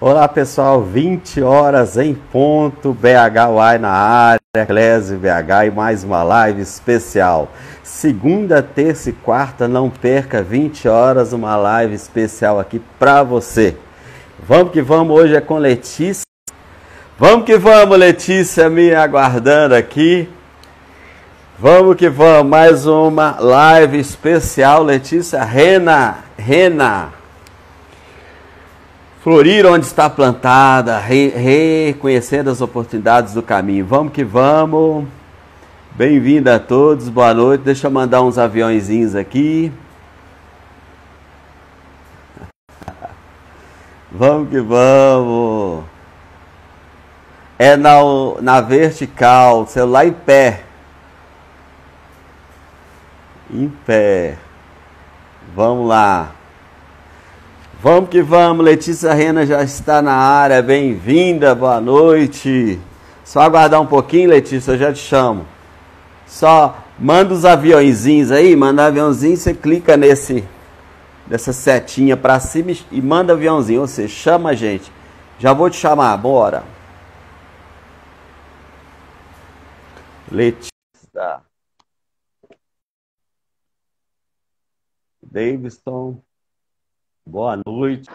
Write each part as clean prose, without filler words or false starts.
Olá pessoal, 20 horas em ponto, BHY na área, Clésio BH e mais uma live especial. Segunda, terça e quarta, não perca 20 horas, uma live especial aqui pra você. Vamos que vamos, hoje é com Letícia. Vamos que vamos, Letícia me aguardando aqui. Vamos que vamos, mais uma live especial, Letícia Rena. Florir onde está plantada, reconhecendo as oportunidades do caminho. Vamos que vamos. Bem-vindo a todos, boa noite. Deixa eu mandar uns aviõezinhos aqui. Vamos que vamos. É na vertical, celular em pé. Em pé. Vamos lá. Vamos que vamos, Letícia Rena já está na área, bem-vinda, boa noite. Só aguardar um pouquinho, Letícia, eu já te chamo. Só manda os aviãozinhos aí, manda aviãozinho, você clica nessa setinha para cima e manda aviãozinho, ou seja, chama a gente. Já vou te chamar, bora. Letícia. Davidson. Boa noite.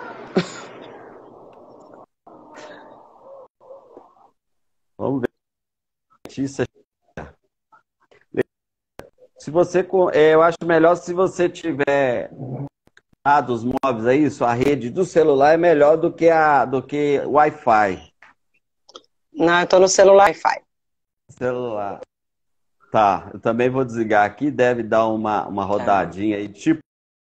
Vamos ver. Letícia. Se você, eu acho melhor se você tiver dados móveis aí, sua rede do celular é melhor do que Wi-Fi. Não, eu estou no celular Wi-Fi. Celular. Tá, eu também vou desligar aqui, deve dar uma rodadinha aí, tipo.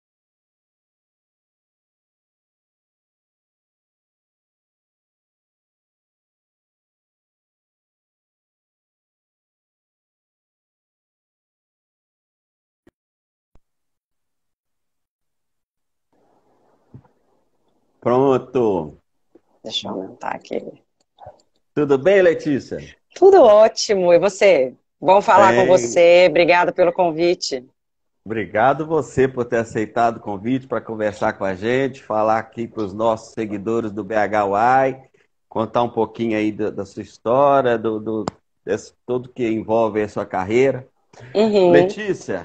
Pronto. Deixa eu aumentar aqui. Tudo bem, Letícia? Tudo ótimo. E você? Bom falar com Bem. você. Obrigada pelo convite. Obrigado você por ter aceitado o convite para conversar com a gente, falar aqui para os nossos seguidores do BHY, contar um pouquinho aí da sua história, tudo que envolve a sua carreira. Uhum. Letícia,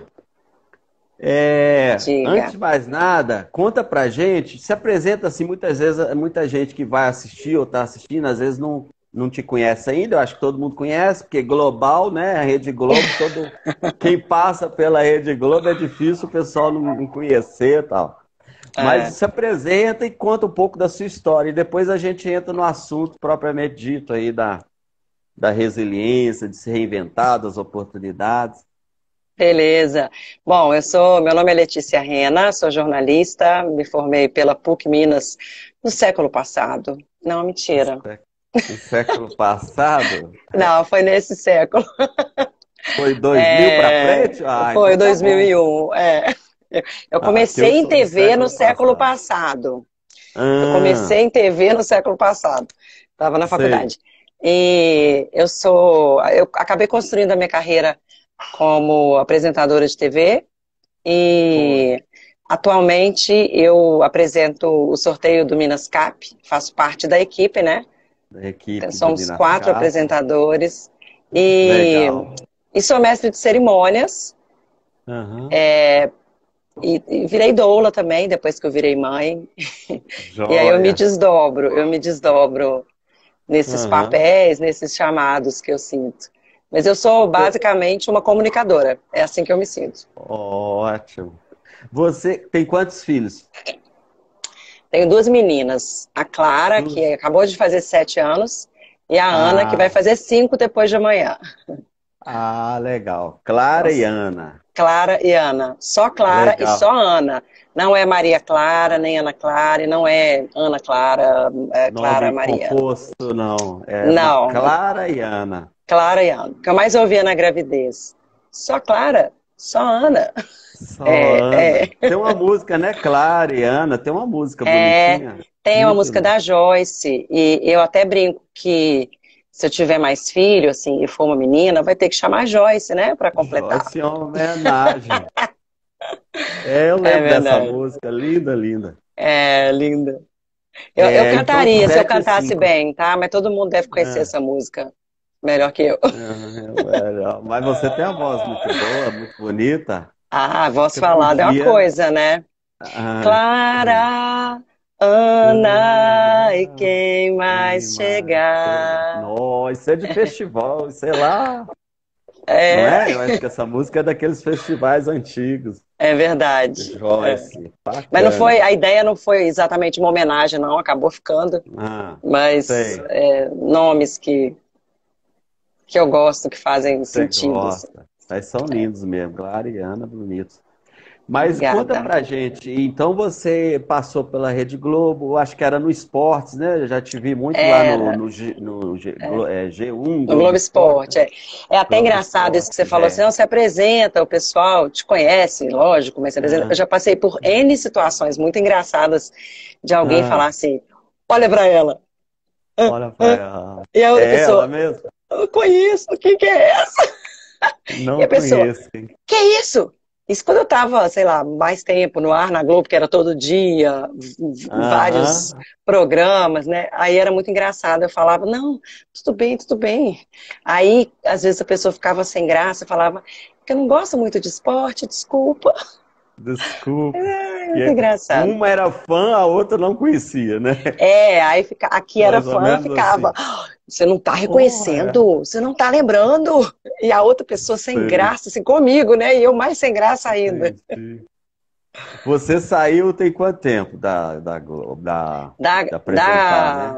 Diga. antes de mais nada, conta pra gente, se apresenta assim, muitas vezes, muita gente que vai assistir ou está assistindo, às vezes não te conhece ainda, eu acho que todo mundo conhece, porque Global, né, a Rede Globo, quem passa pela Rede Globo é difícil o pessoal não conhecer e tal. Mas se apresenta e conta um pouco da sua história, e depois a gente entra no assunto propriamente dito aí da resiliência, de se reinventar, das oportunidades. Beleza. Bom, meu nome é Letícia Rena, sou jornalista, me formei pela PUC Minas no século passado. Não, mentira. No século passado? Não, foi nesse século. Foi 2000 para frente? Foi então 2001, Eu comecei em TV no século passado. Eu comecei em TV no século passado. Estava na faculdade. E eu acabei construindo a minha carreira como apresentadora de TV e atualmente eu apresento o sorteio do Minas Cap, faço parte da equipe, né? Da equipe Somos 4 apresentadores e sou mestre de cerimônias. Uhum. E virei doula também, depois que eu virei mãe. Joia. E aí eu me desdobro nesses papéis, nesses chamados que eu sinto. Mas eu sou basicamente uma comunicadora, é assim que eu me sinto. Ótimo. Você tem quantos filhos? Tenho 2 meninas, a Clara, que acabou de fazer 7 anos, e a Ana, que vai fazer 5 depois de amanhã. Ah, legal. Clara e Ana. Clara e Ana. Só Clara Legal. E só Ana. Não é Maria Clara, nem Ana Clara, e não é Ana Clara, Clara Nome Maria. composto, não. Não. Clara e Ana. Clara e Ana. O que eu mais ouvia na gravidez. Só Clara, só Ana. Só Ana. Tem uma música, né? Clara e Ana, tem uma música bonitinha. Tem uma música da Joyce, e eu até brinco que se eu tiver mais filho, assim, e for uma menina, vai ter que chamar Joyce, né, para completar. Joyce é uma homenagem. Eu lembro dessa música, linda, linda. É, linda. Eu Então, cantaria se eu sete e cantasse cinco. bem, tá? Mas todo mundo deve conhecer essa música melhor que eu. Mas você tem uma voz muito boa, muito bonita. Ah, a voz Você falada é uma podia. coisa, né? Ah, Clara, Ana e Ana, quem quem mais mais chega? chegar. Nossa, isso é de festival, sei lá. Não É, é? Eu acho que essa música é daqueles festivais antigos. é verdade. É. Joyce, Mas não foi, bacana. a ideia não foi exatamente uma homenagem, não, acabou ficando. Ah, Mas sei, nomes que eu gosto, que fazem você sentido, assim. gosta. Mas são lindos mesmo, Clara e Ana, bonitos. Mas conta Obrigada. pra gente, então você passou pela Rede Globo, acho que era no Esportes, né? Eu já te vi muito lá Era. G1, No Globo Globo Esporte, Esporte. É até Globo engraçado isso que Esporte, você falou, assim, não se apresenta, o pessoal te conhece, lógico, mas se apresenta. Eu Ah, já passei por N situações muito engraçadas de alguém falar ah, assim, olha pra ela. olha pra ela. E a outra É ela pessoa, mesmo? eu conheço, o que que é essa? E Não a pessoa, conheço, hein? que isso? Isso quando eu tava, sei lá, mais tempo no ar na Globo, que era todo dia, vários Aham, programas, né? Aí era muito engraçado. Eu falava, não, tudo bem, tudo bem. Aí, às vezes, a pessoa ficava sem graça, falava, que eu não gosto muito de esporte, desculpa. desculpa. É muito engraçado. Uma era fã, a outra não conhecia, né? Aí aqui era Mais ou fã, menos ficava, assim. você não tá Oh, é. reconhecendo, você não tá lembrando. E a outra pessoa sem Sei, graça, assim, comigo, né? E eu mais sem graça ainda. entendi. Você saiu tem quanto tempo da Globo, Da, de apresentar, né? da,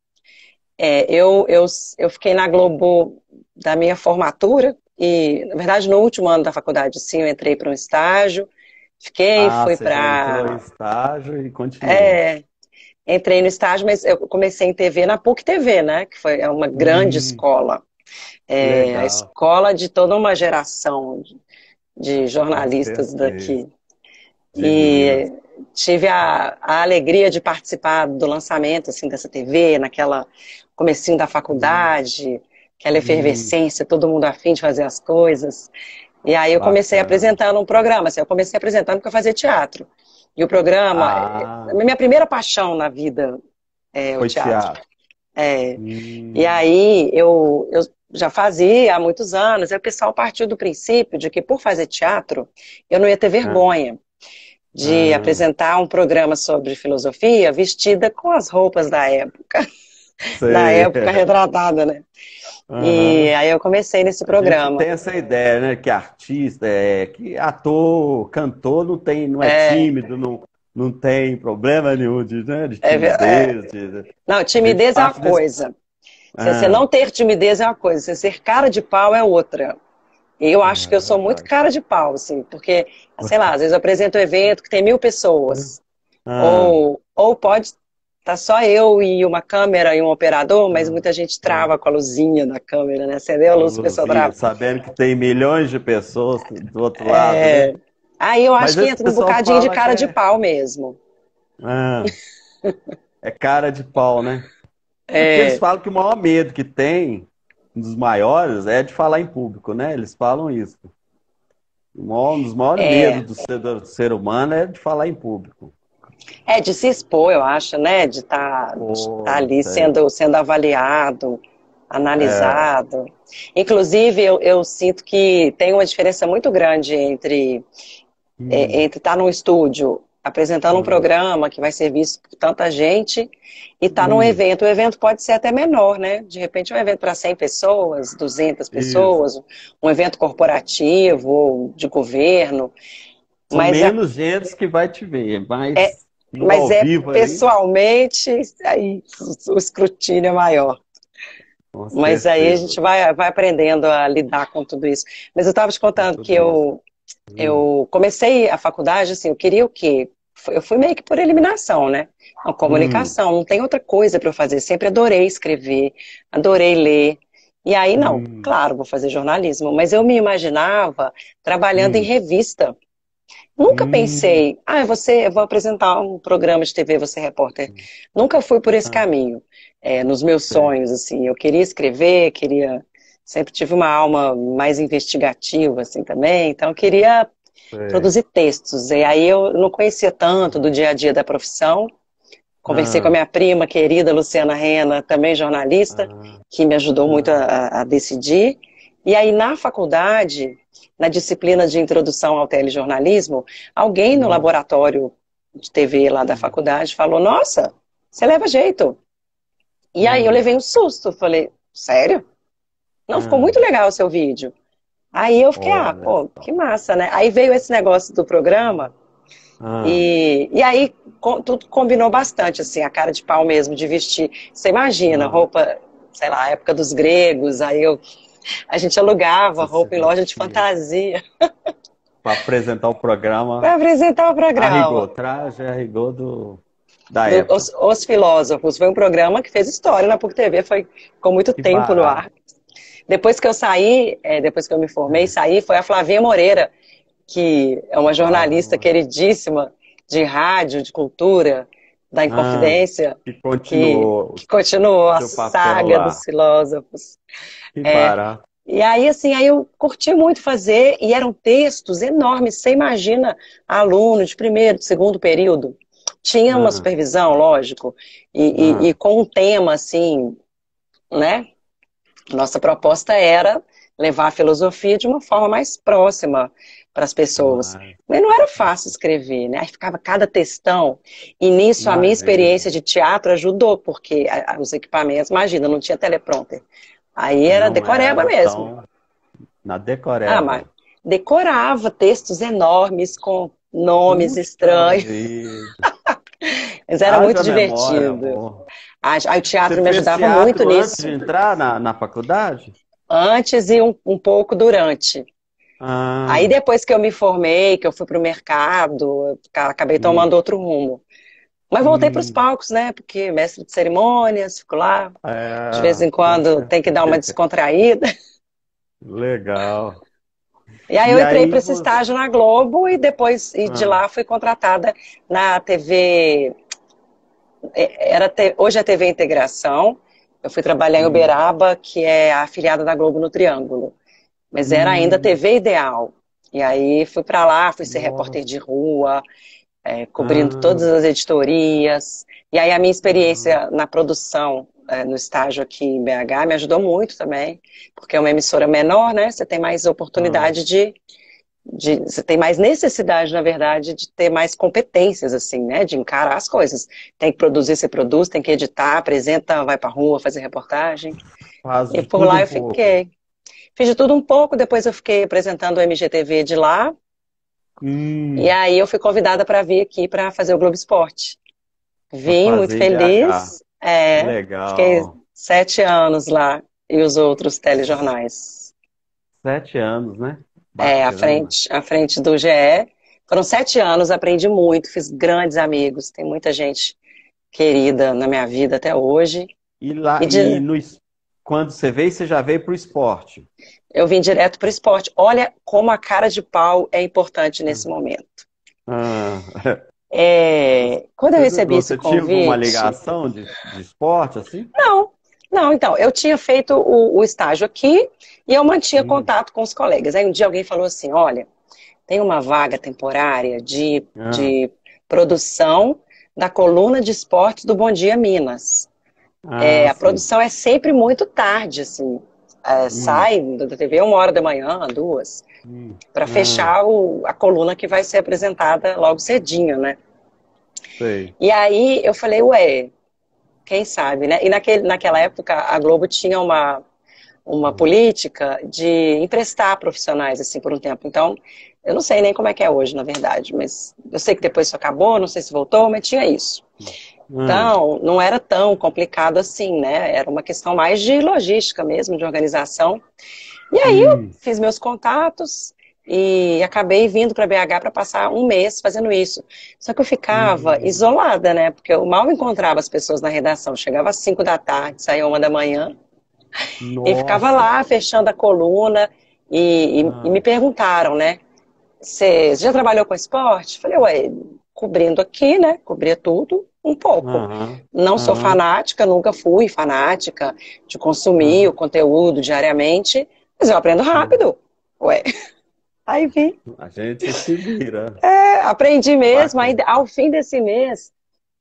eu fiquei na Globo da minha formatura e, na verdade, no último ano da faculdade, sim, eu entrei para um estágio, Ah, fui você já entrou em para... estágio e continuou. É, entrei no estágio, mas eu comecei em TV na PUC TV, né? Que é uma grande Hum, escola. que É a legal, escola de toda uma geração de com jornalistas certeza. daqui. De Minas. E tive a alegria de participar do lançamento assim, dessa TV, naquela comecinho da Hum, faculdade, aquela hum, efervescência, todo mundo afim de fazer as coisas. E aí eu comecei bacana. apresentando um programa, assim, eu comecei apresentando porque eu fazia teatro. E o programa, a Ah, minha primeira paixão na vida é o foi teatro. teatro. É, e Hum, aí eu já fazia há muitos anos, e o pessoal partiu do princípio de que por fazer teatro eu não ia ter ah, vergonha de ah, apresentar um programa sobre filosofia vestida com as roupas da sei. época retratada, né? E Aham. aí eu comecei nesse A gente programa. tem essa ideia, né? Que artista, que ator, cantor não tem, não é É, tímido, não tem problema nenhum de, né, de é, é, timidez. não, A gente timidez é uma parte desse. coisa. Você Ah, não ter timidez é uma coisa, você ser cara de pau é outra. E eu acho que é eu sou muito verdade. cara de pau, assim, porque, sei lá, às vezes eu apresento um evento que tem 1.000 pessoas. Ah, Ou pode estar só eu e uma câmera e um operador, mas ah, muita gente ah. trava com a luzinha da câmera, né? Acendeu a A luz, a pessoa luzinha, trava. sabendo que tem milhões de pessoas do outro lado, né? É... Aí eu acho Mas que esse entra um pessoal bocadinho de fala que cara de pau mesmo. ah, é cara de pau, né? É porque eles É, falam que o maior medo que tem, um dos maiores, é de falar em público, né? Eles falam isso. Um dos maiores medos é, do ser humano é de falar em público. de se expor, eu acho, né? De tá Pô, ali sei. sendo avaliado, É. analisado. Inclusive, eu sinto que tem uma diferença muito grande Hum, entre estar num estúdio apresentando um hum, programa que vai ser visto por tanta gente e estar num hum, evento. O evento pode ser até menor, né? De repente, um evento para 100 pessoas, 200 isso. pessoas, um evento corporativo ou de governo, São mas menos gente que vai te ver, é, mas no mas ao é vivo ali, pessoalmente, aí o escrutínio é maior. com Mas aí a gente certeza. vai aprendendo a lidar com tudo isso. Mas eu estava te Com contando que tudo isso. Hum, eu comecei a faculdade, assim, eu queria o quê? Eu fui meio que por eliminação, né? A hum, comunicação, não tem outra coisa para eu fazer. Sempre adorei escrever, adorei ler. E aí, não, hum, claro, vou fazer jornalismo, mas eu me imaginava trabalhando em hum, revista. Nunca hum. pensei, eu vou apresentar um programa de TV, vou ser repórter. Nunca fui por esse Ah, caminho. Nos meus sei, sonhos, assim, eu queria escrever, sempre tive uma alma mais investigativa, assim, também, então eu queria sei. produzir textos. E aí eu não conhecia tanto do dia a dia da profissão, Conversei com a minha prima querida, Luciana Rena, também jornalista, que me ajudou muito a decidir. E aí, na faculdade, na disciplina de introdução ao telejornalismo, alguém no laboratório de TV lá da faculdade falou, nossa, você leva jeito. E aí eu levei um susto, falei, sério? Não, ficou muito legal o seu vídeo. Aí eu fiquei, pô, que massa, né? Aí veio esse negócio do programa, e aí tudo combinou bastante, assim, a cara de pau mesmo, de vestir. Você imagina, roupa, sei lá, época dos gregos, a gente alugava roupa em loja de fantasia. Para apresentar o programa. Para apresentar o programa. Arrigou, traje, arrigou da época. Os Filósofos. Foi um programa que fez história na PUC TV, ficou muito tempo no ar. Depois que eu saí, depois que eu me formei, foi a Flavinha Moreira, que é uma jornalista queridíssima de rádio, de cultura, da Inconfidência, que continuou a saga dos Filósofos. Que barato. E aí, assim, aí eu curti muito fazer, e eram textos enormes. Você imagina aluno de primeiro, de segundo período. Tinha uma supervisão, lógico, e com um tema, assim, né? Nossa proposta era levar a filosofia de uma forma mais próxima para as pessoas. Mas não era fácil escrever, né? Aí ficava cada textão. E nisso a minha experiência de teatro ajudou, porque os equipamentos, imagina, não tinha teleprompter. Aí era decoreba mesmo. Na decoreba. Mas decorava textos enormes com nomes estranhos. Mas era muito divertido. Aí o teatro me ajudava muito nisso. Antes de entrar na faculdade? Antes e um pouco durante. Aí depois que eu me formei, que eu fui para o mercado, acabei tomando outro rumo. Mas voltei para os palcos, né? Porque mestre de cerimônias, fico lá. De vez em quando tem que dar uma descontraída. Legal. E aí eu entrei para esse estágio na Globo e depois de lá fui contratada na TV. Hoje é TV Integração. Eu fui trabalhar em Uberaba, que é a afiliada da Globo no Triângulo. Mas era ainda TV Ideal. E aí fui para lá, fui ser repórter de rua, cobrindo todas as editorias. E aí a minha experiência na produção, no estágio aqui em BH, me ajudou muito também, porque é uma emissora menor, né? Você tem mais oportunidade você tem mais necessidade, na verdade, de ter mais competências, assim, né? De encarar as coisas. Tem que produzir, você produz, tem que editar, apresenta, vai pra rua, fazer reportagem. E por lá eu fiquei. Fiz de tudo um pouco, depois eu fiquei apresentando o MGTV de lá. E aí eu fui convidada para vir aqui para fazer o Globo Esporte. Vim muito feliz. Legal. Fiquei 7 anos lá e os outros telejornais. 7 anos, né? À frente do GE. Foram 7 anos, aprendi muito, fiz grandes amigos, tem muita gente querida na minha vida até hoje. Quando você veio, você já veio para o esporte? Eu vim direto para o esporte. Olha como a cara de pau é importante nesse momento. Quando eu recebi esse convite... Você tinha alguma ligação de esporte, assim? Não, então, eu tinha feito o estágio aqui e eu mantinha contato com os colegas. Aí um dia alguém falou assim, olha, tem uma vaga temporária de produção da coluna de esportes do Bom Dia Minas. A produção é sempre muito tarde, assim. Sai da TV 1h da manhã, 2, para fechar a coluna que vai ser apresentada logo cedinho, né? Sei. E aí eu falei, quem sabe, né? E naquela época a Globo tinha uma política de emprestar profissionais, assim, por um tempo. Então, eu não sei nem como é que é hoje, na verdade, mas eu sei que depois isso acabou, não sei se voltou, mas tinha isso. Então, não era tão complicado assim, né? Era uma questão mais de logística mesmo, de organização. E aí eu fiz meus contatos e acabei vindo para BH para passar um mês fazendo isso. Só que eu ficava isolada, né? Porque eu mal encontrava as pessoas na redação. Chegava às 5 da tarde, saía 1 da manhã. E ficava lá, fechando a coluna. E me perguntaram, né? Você já trabalhou com esporte? Falei, cobrindo aqui, né? Cobria tudo. Um pouco. Não sou fanática, nunca fui fanática de consumir o conteúdo diariamente, mas eu aprendo rápido. Aí vim. A gente se vira. Aprendi mesmo. Aí, ao fim desse mês,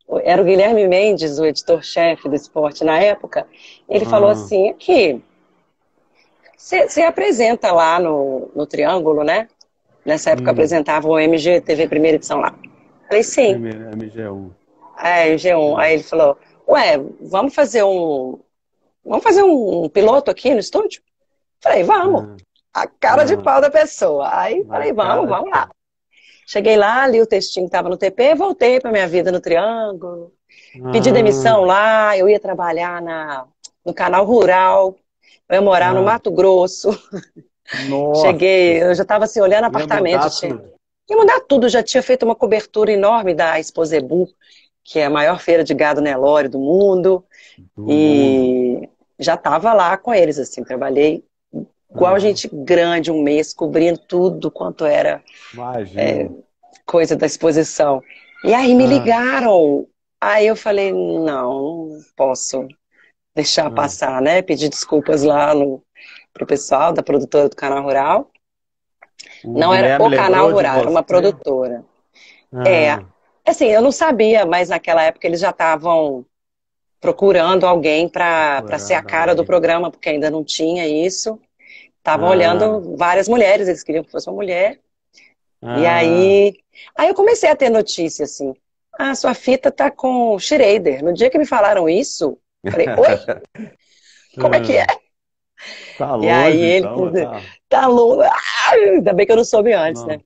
era o Guilherme Mendes, o editor-chefe do esporte na época, ele falou assim, aqui, você apresenta lá no Triângulo, né? Nessa época apresentava o MGTV primeira edição lá. Falei, sim. Primeiro, MG1. É, MG1. Aí ele falou, ué, vamos fazer um piloto aqui no estúdio? Falei, vamos. A cara de pau da pessoa. Aí falei, vamos lá. Cheguei lá, li o textinho que estava no TP, voltei para minha vida no Triângulo. Pedi demissão lá, eu ia trabalhar no canal rural, eu ia morar no Mato Grosso. Nossa. Cheguei, eu já estava assim, olhando apartamento. Ia mudar tudo, já tinha feito uma cobertura enorme da Exposebu, que é a maior feira de gado Nelore do mundo. E já estava lá com eles, assim, trabalhei igual gente grande, um mês, cobrindo tudo quanto era coisa da exposição. E aí me ligaram. Aí eu falei, não posso deixar passar, né? Pedi desculpas lá pro pessoal da produtora do Canal Rural. Não era o Canal Rural, era uma produtora. Assim, eu não sabia, mas naquela época eles já estavam procurando alguém para ser a cara do programa, porque ainda não tinha isso. Estavam olhando várias mulheres, eles queriam que fosse uma mulher. E aí eu comecei a ter notícia, assim. Sua fita tá com Schrader. No dia que me falaram isso, eu falei, oi? Como é que é? Tá longe, e aí ele, então, tá longe. Ainda bem que eu não soube antes, né?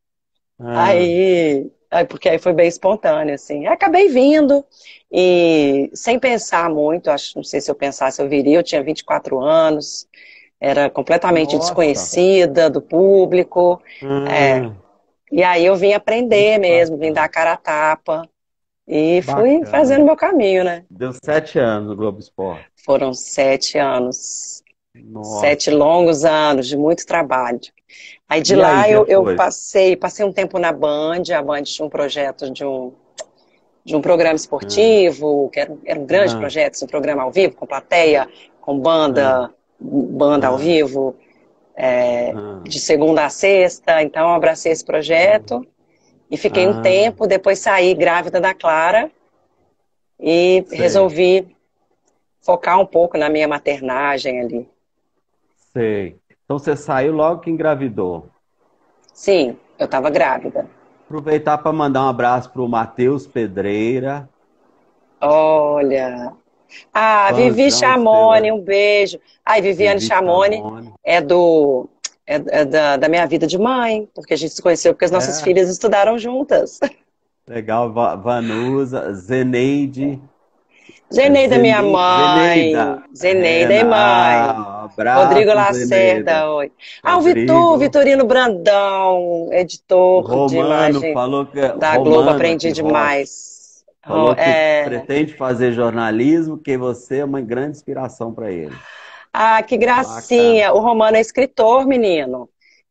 Porque aí foi bem espontâneo, assim. Acabei vindo e sem pensar muito, não sei se eu pensasse eu viria, eu tinha 24 anos, era completamente desconhecida do público. E aí eu vim aprender mesmo, vim dar a cara a tapa e fui fazendo meu caminho, né? Deu 7 anos no Globo Esporte. Foram 7 anos. Nossa. 7 longos anos de muito trabalho. Aí de lá eu passei um tempo na Band, a Band tinha um projeto de um programa esportivo, que era um grande projeto, um programa ao vivo, com plateia, com banda ao vivo, de segunda a sexta. Então eu abracei esse projeto e fiquei um tempo, depois saí grávida da Clara e resolvi focar um pouco na minha maternagem ali. Sei. Então você saiu logo que engravidou? Sim, eu estava grávida. Aproveitar para mandar um abraço para o Matheus Pedreira. Olha. Vivi Chamone, um beijo. Viviane Chamone é da minha vida de mãe, porque a gente se conheceu porque as nossas filhas estudaram juntas. Legal, Vanusa, Zeneide. Zeneida, minha mãe. Zeneida é mãe. Abraço, Rodrigo Lacerda, oi. O Vitorino Brandão, editor de imagem da Globo, aprendi demais. Falou que pretende fazer jornalismo, que você é uma grande inspiração para ele. Que gracinha. Bacana. O Romano é escritor, menino.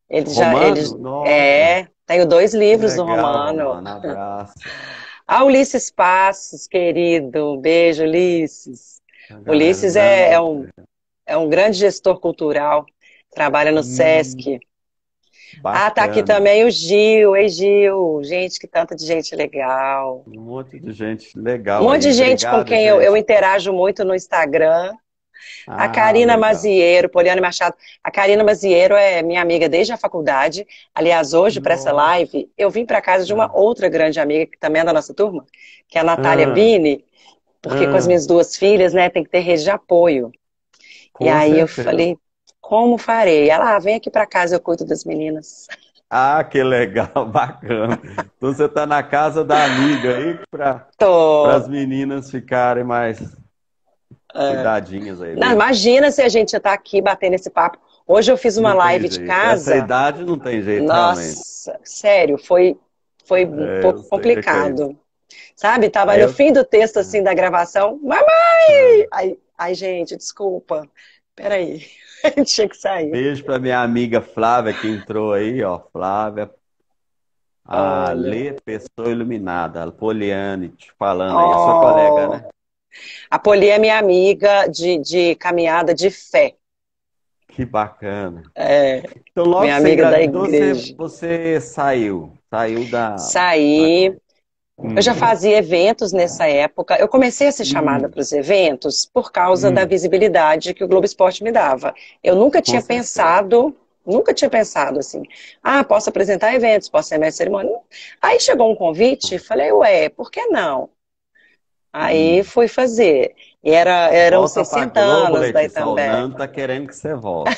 Tenho 2 livros do Romano. Romano, abraço. Ulisses Passos, querido. Um beijo, Ulisses. Ulisses é um grande gestor cultural. Trabalha no Sesc. Tá aqui também o Gil. Ei, Gil. Gente, que tanta de gente legal. Um monte de gente legal. Um monte de gente com quem eu interajo muito no Instagram. A Karina Maziero, Poliana Machado. A Karina Maziero é minha amiga desde a faculdade. Aliás, hoje, para essa live, eu vim para casa de uma outra grande amiga, que também é da nossa turma, que é a Natália Bini, porque com as minhas 2 filhas, né, tem que ter rede de apoio. E aí eu falei, como farei? Ela, vem aqui para casa, eu cuido das meninas. Que legal, bacana. Então você tá na casa da amiga aí para as meninas ficarem mais... cuidadinhas aí. Não, imagina se a gente já tá aqui batendo esse papo. Hoje eu fiz uma live de casa. Essa idade não tem jeito, nossa, realmente. Sério, foi um pouco complicado. Sabe? Tava no fim do texto, assim, da gravação. Mamãe! Aí, gente, desculpa. Peraí. A gente tinha que sair. Beijo pra minha amiga Flávia, que entrou aí, ó. Flávia. A Lê Pessoa Iluminada. A Poliane te falando aí, a sua colega, né? A Poli é minha amiga de caminhada de fé. Que bacana. Então, logo minha amiga da igreja. Você saiu da... Saí. Eu já fazia eventos nessa época. Eu comecei a ser chamada para os eventos por causa da visibilidade que o Globo Esporte me dava. Eu nunca tinha pensado assim, posso apresentar eventos, posso ser mestre de cerimônia. Aí chegou um convite, falei, ué, por que não? Aí fui fazer. E eram Volta 60 pra Globo, anos da Letícia. O Itambé. Nando tá querendo que você volte.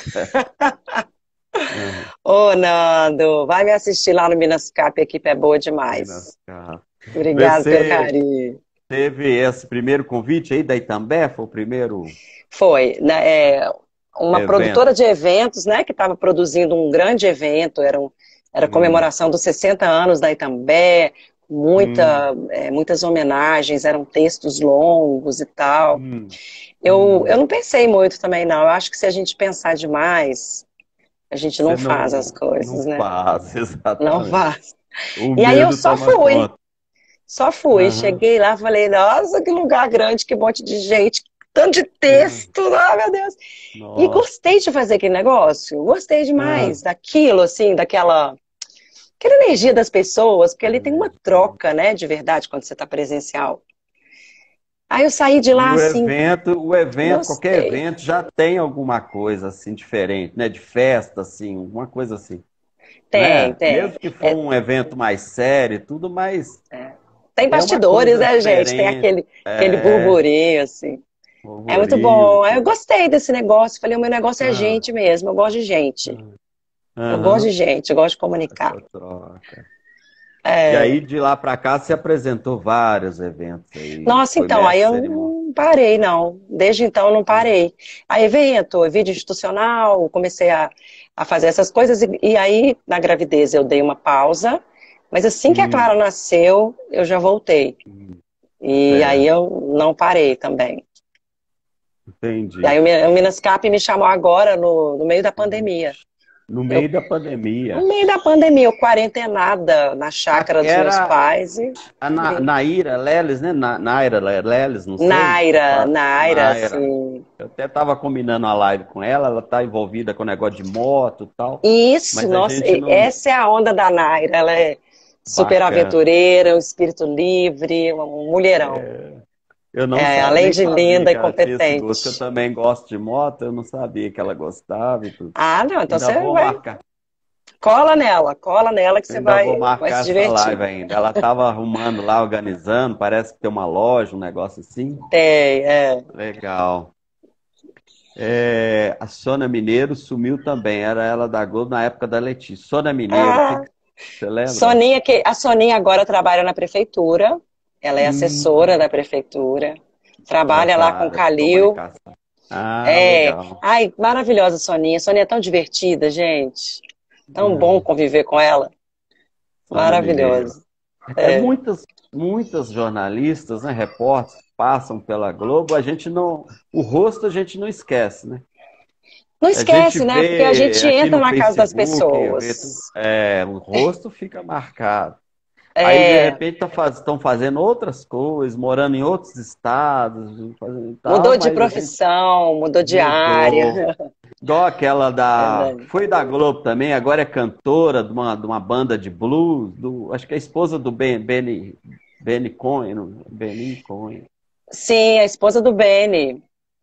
Ô, Nando, vai me assistir lá no Minas Cap, a equipe é boa demais. Obrigado pelo carinho. Teve esse primeiro convite aí da Itambé? Foi o primeiro? Foi, né? Uma Evento. Produtora de eventos, né, que estava produzindo um grande evento, era comemoração dos 60 anos da Itambé, muitas homenagens, eram textos longos e tal. Eu não pensei muito também, não. Eu acho que se a gente pensar demais, a gente não faz as coisas, né? Não faz, exatamente. Não faz. E aí eu só fui. Conta. Só fui. Cheguei lá, falei, nossa, que lugar grande, que monte de gente, tanto de texto, meu Deus. Nossa. E gostei de fazer aquele negócio. Gostei demais daquilo, assim, aquela energia das pessoas, porque ali tem uma troca, né, de verdade, quando você está presencial. Aí eu saí de lá, assim... O evento, qualquer evento, já tem alguma coisa, assim, diferente, né? De festa, assim, alguma coisa assim. Tem. Mesmo que for um evento mais sério, tudo mais... Tem bastidores, né, gente? Tem aquele burburinho, assim. É muito bom. Aí eu gostei desse negócio. Falei, o meu negócio é gente mesmo. Eu gosto de gente. Eu gosto de gente, eu gosto de comunicar. E aí, de lá pra cá, você apresentou vários eventos aí. Nossa, então, aí eu não parei, não. Desde então, eu não parei. Aí, vídeo institucional, comecei a fazer essas coisas. E aí, na gravidez, eu dei uma pausa. Mas assim que a Clara nasceu, eu já voltei. E aí, eu não parei também. Entendi. E aí, o Minas Cap me chamou agora, no meio da pandemia. No meio da pandemia. No meio da pandemia, eu quarentenada na chácara dos meus pais. A Naira Leles, né? Naira Leles, não sei. Naira, sim. Eu até estava combinando a live com ela, ela está envolvida com o negócio de moto e tal. Isso, nossa, essa é a onda da Naira. Ela é super aventureira, um espírito livre, um mulherão. Eu não sabia, além de linda e competente. Eu também gosto de moto, eu não sabia que ela gostava e tudo. Não, então você vai marcar. Cola nela que você vai se divertir. Essa live ainda. Ela estava arrumando lá, organizando, parece que tem uma loja, um negócio assim. Tem, Legal. A Sônia Mineiro sumiu também, era ela da Globo na época da Letícia. Sônia Mineiro, você lembra? A Soninha agora trabalha na prefeitura. Ela é assessora da prefeitura, trabalha lá com o Calil. Legal. Ai, maravilhosa Soninha. Soninha é tão divertida, gente. Tão bom conviver com ela. Maravilhosa. Muitas jornalistas, né, repórteres, passam pela Globo, o rosto a gente não esquece, né? Não esquece, né? Porque a gente entra na casa das pessoas. O rosto fica marcado. Aí, de repente, estão fazendo outras coisas, morando em outros estados. Mudou de profissão, mudou de área. Igual aquela foi da Globo também, agora é cantora de uma banda de blues, acho que é a esposa do Benny Cohen. Sim, a esposa do Benny.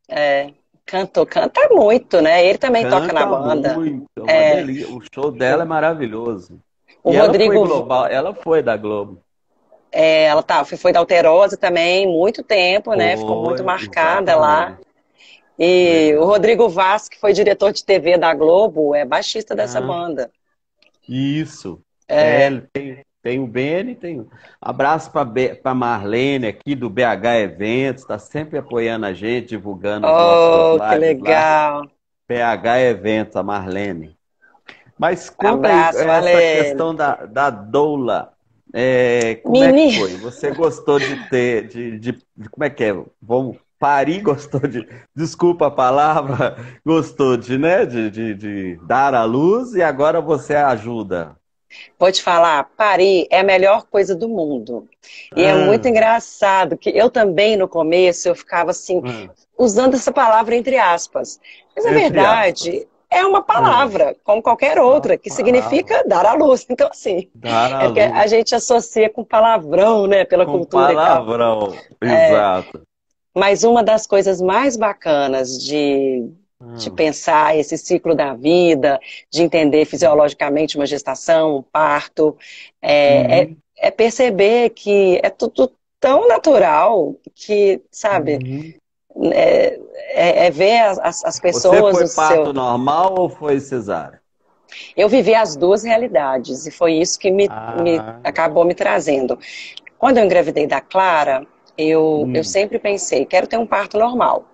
Canta muito, né? Ele também toca na banda. Muito, o show dela é maravilhoso. Ela foi da Globo. Ela foi da Alterosa também, muito tempo, né? Ficou muito marcada lá. E o Rodrigo Vaz, que foi diretor de TV da Globo, é baixista dessa banda. Isso. Tem o Beni, abraço para Marlene aqui do BH Eventos, está sempre apoiando a gente, divulgando os nossos lives. Que legal. Lá. BH Eventos, a Marlene. Mas conta abraço, aí, essa questão da doula. Como é que foi? Você gostou de ter, como é que é? Parir gostou desculpa a palavra, gostou de dar à luz e agora você ajuda. Vou te falar, parir é a melhor coisa do mundo. E é muito engraçado, que eu também no começo eu ficava assim, usando essa palavra entre aspas. Mas na verdade, é uma palavra, como qualquer outra, que significa dar à luz. Então, assim, é que a gente associa com palavrão, né, pela Com cultura e tal. palavrão, exato. Mas uma das coisas mais bacanas de pensar esse ciclo da vida, de entender fisiologicamente uma gestação, um parto, é perceber que é tudo tão natural que, sabe, ver as pessoas... Você foi parto normal ou foi cesárea? Eu vivi as duas realidades e foi isso que acabou me trazendo. Quando eu engravidei da Clara, eu sempre pensei, quero ter um parto normal.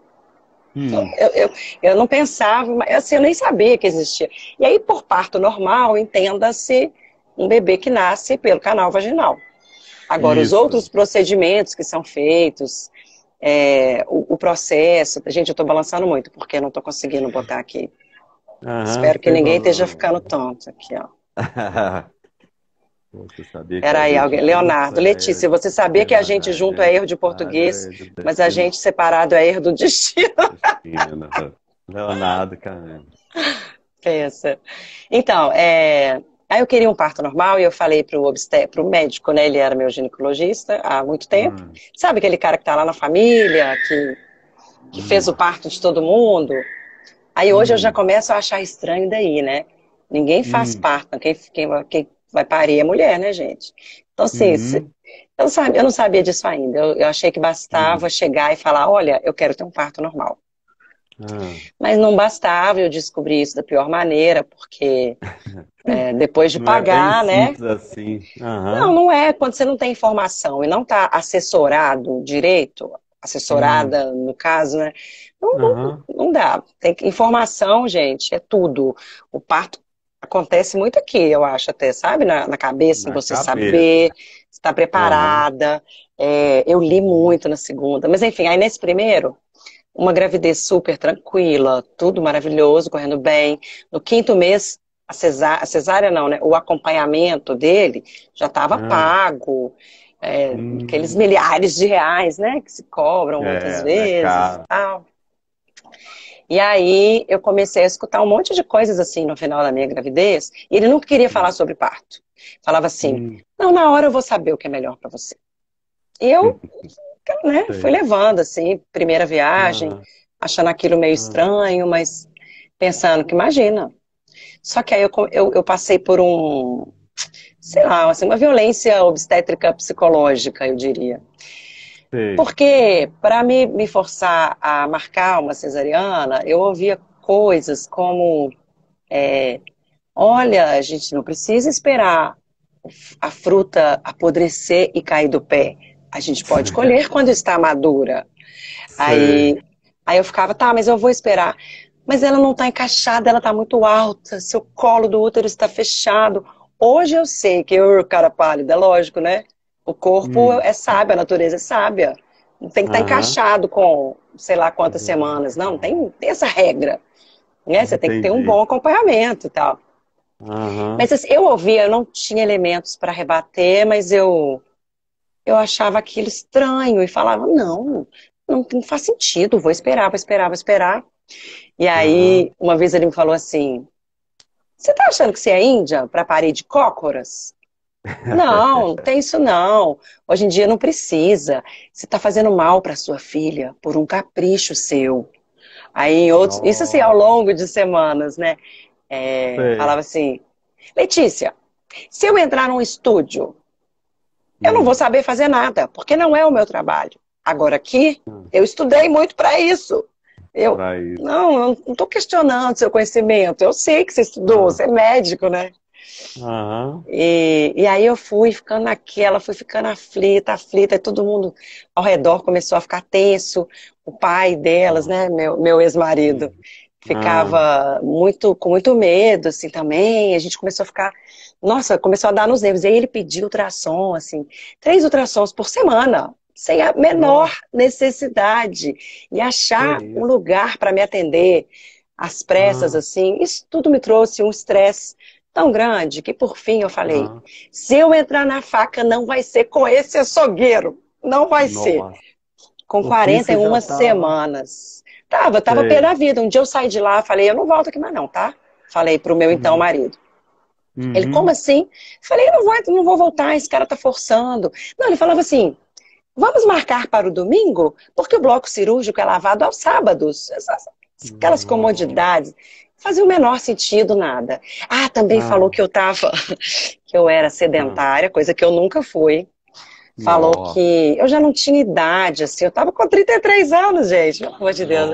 Eu não pensava, assim, eu nem sabia que existia. E aí, por parto normal, entenda-se um bebê que nasce pelo canal vaginal. Agora, os outros procedimentos que são feitos, o processo... Gente, eu estou balançando muito, porque eu não estou conseguindo botar aqui. Espero que ninguém esteja ficando tonto aqui, ó. Você sabia que Peraí, alguém. Leonardo, Letícia, você sabia que a gente junto é erro de português, mas a gente separado é erro do destino. Leonardo, cara. Pensa. Então, aí eu queria um parto normal e eu falei pro médico, né? Ele era meu ginecologista há muito tempo. Sabe aquele cara que tá lá na família, que fez o parto de todo mundo? Aí hoje eu já começo a achar estranho daí, né? Ninguém faz parto, quem vai parir é mulher, né, gente? Então, assim, eu não sabia disso ainda. Eu achei que bastava chegar e falar, olha, eu quero ter um parto normal. Mas não bastava, eu descobri isso da pior maneira, porque depois de pagar, não é bem né? simples assim. Não é. Quando você não tem informação e não está assessorado direito, assessorada, no caso, né? Não dá. Informação, gente, é tudo. O parto acontece muito aqui, eu acho até, sabe? Na cabeça, você saber, estar preparada. Eu li muito na segunda. Mas enfim, aí nesse primeiro, uma gravidez super tranquila, tudo maravilhoso, correndo bem. No 5º mês, a cesárea não, né? O acompanhamento dele já estava pago. Aqueles milhares de reais, né? Que se cobram muitas vezes e tal. E aí eu comecei a escutar um monte de coisas assim no final da minha gravidez, e ele nunca queria falar sobre parto. Falava assim, não, na hora eu vou saber o que é melhor para você. E eu, né, fui levando assim, primeira viagem, achando aquilo meio estranho, mas pensando que imagina. Só que aí eu passei por sei lá, assim, uma violência obstétrica psicológica, eu diria. Porque, para me forçar a marcar uma cesariana, eu ouvia coisas como, olha, a gente não precisa esperar a fruta apodrecer e cair do pé. A gente pode colher quando está madura. Aí eu ficava, tá, mas eu vou esperar. Mas ela não está encaixada, ela está muito alta, seu colo do útero está fechado. Hoje eu sei que eu, cara pálida, é lógico, né? O corpo é sábio, a natureza é sábia. Não tem que estar encaixado com sei lá quantas semanas. Não tem essa regra. Né? Você tem que ter um bom acompanhamento e tal. Mas assim, eu ouvia, eu não tinha elementos para rebater, mas eu achava aquilo estranho e falava, não faz sentido, vou esperar. E aí, uma vez ele me falou assim, você tá achando que você é índia para parir de cócoras? Não tem isso não. Hoje em dia não precisa. Você está fazendo mal para sua filha por um capricho seu. Aí isso assim ao longo de semanas, né? Falava assim, Letícia, se eu entrar num estúdio, eu não vou saber fazer nada, porque não é o meu trabalho. Agora aqui, eu estudei muito para isso. Eu não estou questionando seu conhecimento. Eu sei que você estudou, você é médico, né? E aí eu fui ficando naquela, fui ficando aflita, e todo mundo ao redor começou a ficar tenso. O pai delas, né, meu ex-marido, ficava com muito medo, assim, também. A gente começou a ficar, nossa, começou a dar nos nervos. E aí ele pediu ultrassom, assim, 3 ultrassons por semana, sem a menor necessidade. E achar um lugar para me atender às pressas, assim, isso tudo me trouxe um estresse tão grande que por fim eu falei, se eu entrar na faca não vai ser com esse açougueiro, não vai ser. Com 41 semanas, Tava pé da vida. Um dia eu saí de lá, falei, eu não volto aqui mais não, tá? Falei pro meu então marido. Ele, como assim? Falei, eu não vou voltar, esse cara tá forçando. Não, ele falava assim, vamos marcar para o domingo? Porque o bloco cirúrgico é lavado aos sábados. Aquelas comodidades. Fazia o menor sentido, nada. Também falou que que eu era sedentária, coisa que eu nunca fui. Falou que eu já não tinha idade, assim, eu tava com 33 anos, gente, pelo amor de Deus.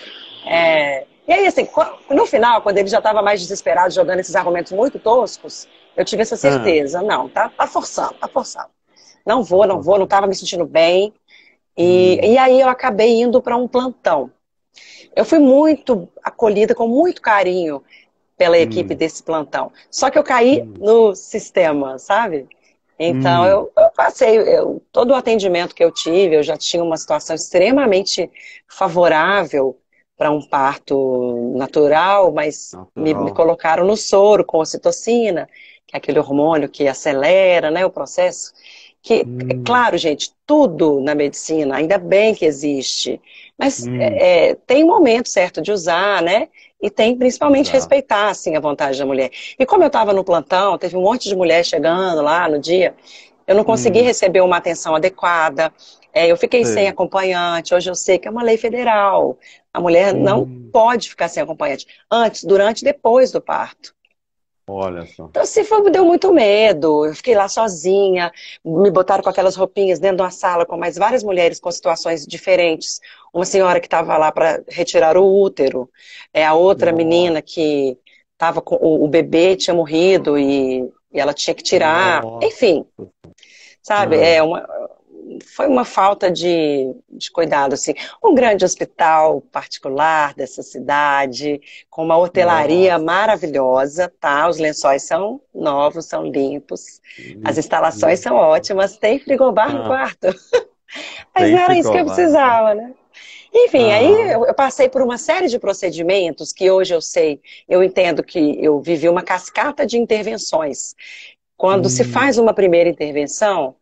E aí, assim, no final, quando ele já estava mais desesperado, jogando esses argumentos muito toscos, eu tive essa certeza. Não, tá forçando, tá forçando. Não vou, não estava me sentindo bem. E aí eu acabei indo para um plantão. Eu fui muito acolhida, com muito carinho, pela equipe desse plantão. Só que eu caí no sistema, sabe? Então, eu passei, todo o atendimento que eu tive, eu já tinha uma situação extremamente favorável para um parto natural, mas me colocaram no soro com ocitocina, que é aquele hormônio que acelera, né, o processo. Que, é claro, gente, tudo na medicina, ainda bem que existe, mas tem um momento certo de usar, né? E tem principalmente respeitar, assim, a vontade da mulher. E como eu estava no plantão, teve um monte de mulher chegando lá no dia, eu não consegui receber uma atenção adequada, eu fiquei sem acompanhante, hoje eu sei que é uma lei federal, a mulher não pode ficar sem acompanhante, antes, durante e depois do parto. Olha só. Então, assim, deu muito medo. Eu fiquei lá sozinha, me botaram com aquelas roupinhas dentro de uma sala com mais várias mulheres com situações diferentes. Uma senhora que estava lá para retirar o útero, a outra menina que estava com o bebê tinha morrido e ela tinha que tirar. Enfim, sabe? Foi uma falta de cuidado, assim. Um grande hospital particular dessa cidade, com uma hotelaria maravilhosa, tá? Os lençóis são novos, são limpos, as instalações são ótimas, tem frigobar no quarto. Mas não era isso que eu precisava, né? Enfim, aí eu passei por uma série de procedimentos que hoje eu entendo que eu vivi uma cascata de intervenções. Quando se faz uma primeira intervenção,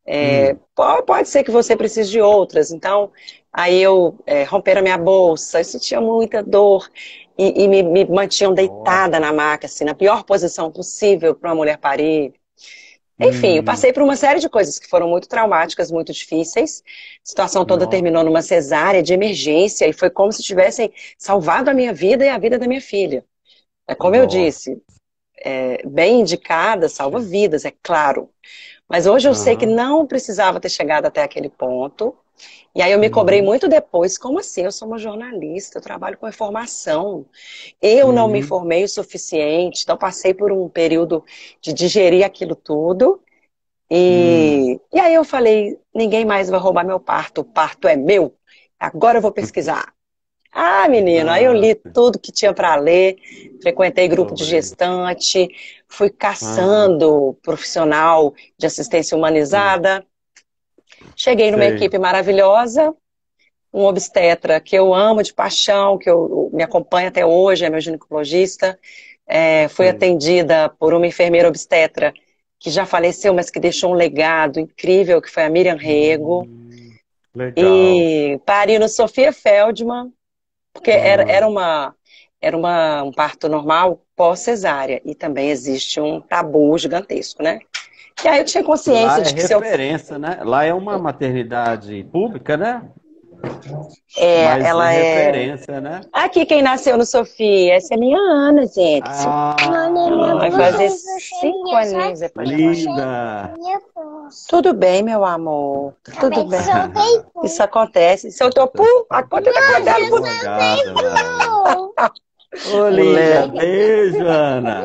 pode ser que você precise de outras. Então, aí romperam a minha bolsa, eu sentia muita dor e me mantinham deitada na maca, assim, na pior posição possível para uma mulher parir. Enfim, eu passei por uma série de coisas que foram muito traumáticas, muito difíceis. A situação toda terminou numa cesárea de emergência e foi como se tivessem salvado a minha vida e a vida da minha filha. Como eu disse, bem indicada, salva vidas, é claro. Mas hoje eu sei que não precisava ter chegado até aquele ponto. E aí eu me cobrei muito depois. Como assim? Eu sou uma jornalista, eu trabalho com informação. Eu não me formei o suficiente. Então passei por um período de digerir aquilo tudo. E aí eu falei, ninguém mais vai roubar meu parto. O parto é meu. Agora eu vou pesquisar. Menino, aí eu li tudo que tinha para ler, frequentei grupo de gestante, fui caçando profissional de assistência humanizada, cheguei numa equipe maravilhosa, um obstetra que eu amo de paixão, que me acompanha até hoje, é meu ginecologista, fui atendida por uma enfermeira obstetra que já faleceu, mas que deixou um legado incrível, que foi a Miriam Rego, e pari no Sofia Feldman, porque era um parto normal pós-cesárea. E também existe um tabu gigantesco, né? E aí eu tinha consciência lá de que referência, né? Lá é uma maternidade pública, né? Mas ela é referência, né? Aqui quem nasceu no Sofia, essa é minha Ana, gente. Vai fazer 5 aninhos depois. Linda! Tudo bem, meu amor. Tudo bem. Isso acontece. Soltou pum, a conta tá pagando. Ô, linda, beijo, Ana.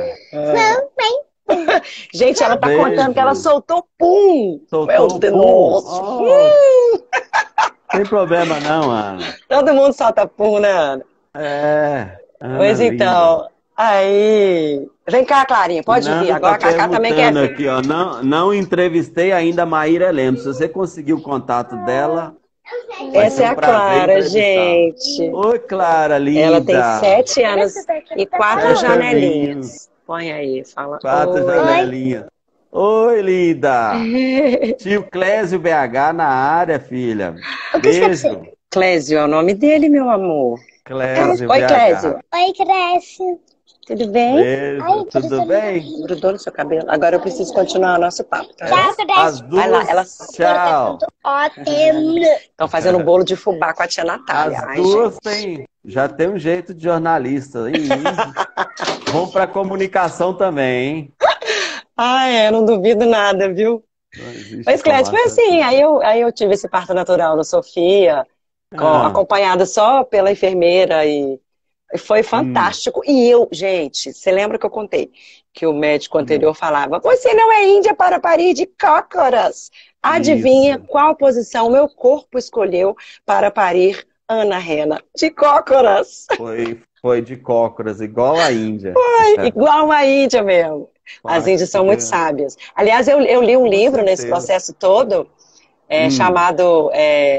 Gente, ela tá contando que ela soltou pum. Soltou pum. Sem problema não, Ana. Todo mundo solta pum, né, Ana? Ana, pois então, linda. Aí... Vem cá, Clarinha, pode vir. Agora a Cacá também quer vir. Aqui, ó, não entrevistei ainda a Maíra Lemos. Se você conseguir o contato dela... Essa é a Clara, gente. Oi, Clara, linda. Ela tem 7 anos e 4 janelinhas. Põe aí, fala. 4 janelinhas. Oi, linda. Tio Clésio BH na área, filha. Beijo. Clésio é o nome dele, meu amor. Clésio Oi, BH. Clésio. Oi, Clésio. Tudo bem? Beijo, tudo bem? Grudou no seu cabelo. Agora eu preciso continuar o nosso papo, tá? Tchau, As Clésio. Vai lá, duas, elas tchau. Ótimo. estão fazendo bolo de fubá com a tia Natália. As Ai, duas gente. já tem um jeito de jornalista. Hein? Vão para comunicação também, hein? Ah, é, não duvido nada, viu? Não existe Mas, Clécio, foi informação. assim, aí eu tive esse parto natural da Sofia, acompanhada só pela enfermeira, e foi fantástico. E eu, gente, você lembra que eu contei que o médico anterior falava, você não é índia para parir de cócoras. Adivinha qual posição meu corpo escolheu para parir Ana Rena? De cócoras. Foi de cócoras, igual a Índia. Foi, igual a Índia mesmo. As índias são muito sábias. Aliás, eu li um livro nesse processo todo, chamado...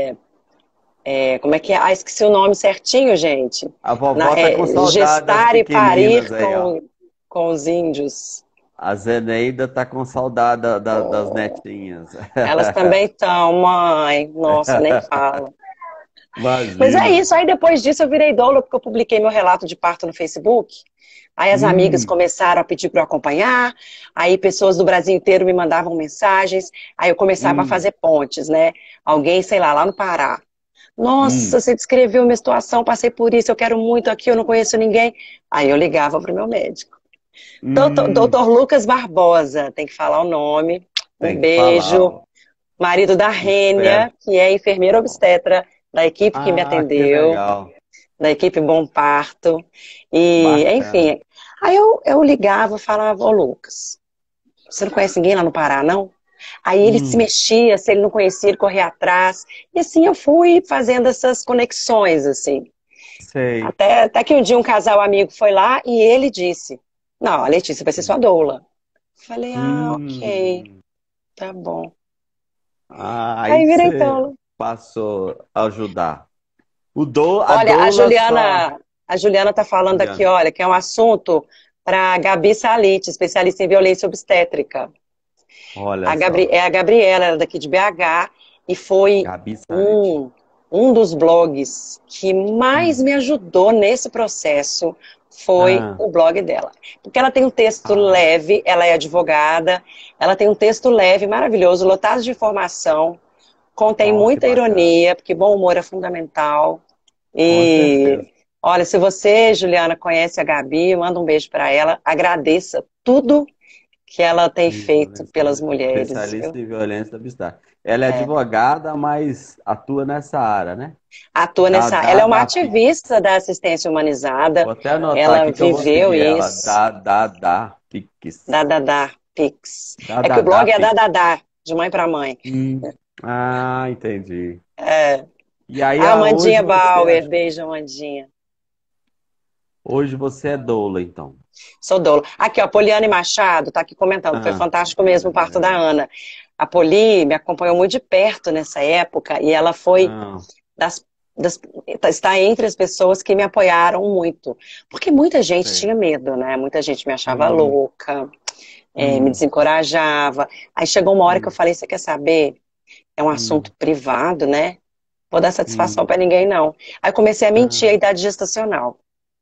como é que é? Ah, esqueci o nome certinho, gente. A vovó tá com saudade Gestar das e parir pequeninas aí, com os índios. A Zeneida tá com saudade das netinhas. Elas também estão, mãe. Nossa, nem fala. Imagina. Mas é isso. Aí depois disso eu virei doula, porque eu publiquei meu relato de parto no Facebook. Aí as amigas começaram a pedir para eu acompanhar. Aí pessoas do Brasil inteiro me mandavam mensagens. Aí eu começava a fazer pontes, né? Alguém, sei lá no Pará. Nossa, você descreveu minha situação, passei por isso, eu quero muito aqui, eu não conheço ninguém. Aí eu ligava pro meu médico. Doutor Lucas Barbosa, tem que falar o nome. Um beijo. Marido da Rênia, que é enfermeira obstetra da equipe que me atendeu. Da equipe Bom Parto. E, enfim. Aí eu ligava e falava, ô Lucas, você não conhece ninguém lá no Pará, não? Aí ele se mexia, se ele não conhecia, ele corria atrás. E assim eu fui fazendo essas conexões, assim. Sei. Até que um dia um casal amigo foi lá e ele disse, não, a Letícia vai ser sua doula. Falei, ok, tá bom. Aí virei você doula. passou a ajudar. Olha, a Juliana tá falando aqui, olha, que é um assunto para Gabi Salite, especialista em violência obstétrica. Olha É a Gabriela, ela é daqui de BH, e foi um dos blogs que mais me ajudou nesse processo, foi o blog dela. Porque ela tem um texto leve, ela é advogada, ela tem um texto leve, maravilhoso, lotado de informação, contém muita ironia, porque bom humor é fundamental. E olha, se você, Juliana, conhece a Gabi, manda um beijo para ela, agradeça tudo que ela tem feito pelas mulheres. Especialista em violência obstétrica. Ela é advogada, mas atua nessa área, né? Atua nessa área. Ela é uma ativista da assistência humanizada. Vou até anotar ela aqui que eu vou viveu seguir isso. Ela. Pix. Pix. É que o blog é Dadadá, de mãe para mãe. Entendi. E aí, Amandinha Bauer, beijo, Amandinha. Hoje você é doula, então. Sou doula. Aqui, ó, Poliane Machado tá aqui comentando. Foi fantástico mesmo o parto da Ana. A Poli me acompanhou muito de perto nessa época e ela foi está entre as pessoas que me apoiaram muito. Porque muita gente tinha medo, né? Muita gente me achava louca, me desencorajava. Aí chegou uma hora que eu falei, você quer saber? É um assunto privado, né? Vou dar satisfação pra ninguém, não. Aí comecei a mentir a idade gestacional.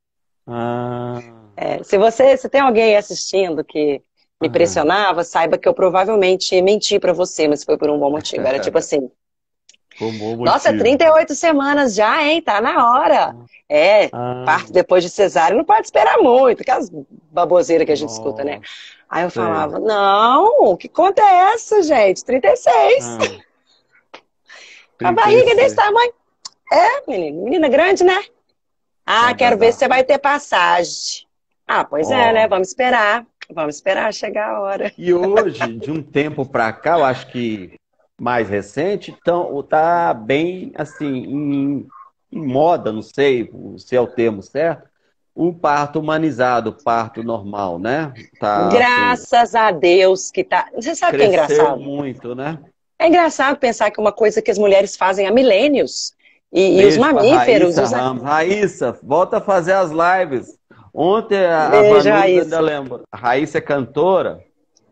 Se tem alguém assistindo que me pressionava, saiba que eu provavelmente menti pra você, mas foi por um bom motivo. Era tipo assim, nossa, 38 semanas já, hein? Tá na hora. Parto depois de cesárea, não pode esperar muito, aquelas baboseiras que a gente escuta, né? Aí eu falava, não, que conta é essa, gente? 36. Com a barriga desse tamanho. Menina grande, né? Quero ver se você vai ter passagem. Pois é, né? Vamos esperar. Vamos esperar chegar a hora. E hoje, de um tempo pra cá, eu acho que mais recente, então, tá bem, assim, em moda, não sei se é o termo certo, um parto humanizado, parto normal, né? Graças a Deus que tá... Você sabe o que é engraçado? Cresceu muito, né? É engraçado pensar que uma coisa que as mulheres fazem há milênios, e os mamíferos... Raíssa, volta a fazer as lives. Ontem a Beijo, Vanusa Raíssa. ainda lembra. A Raíssa é cantora.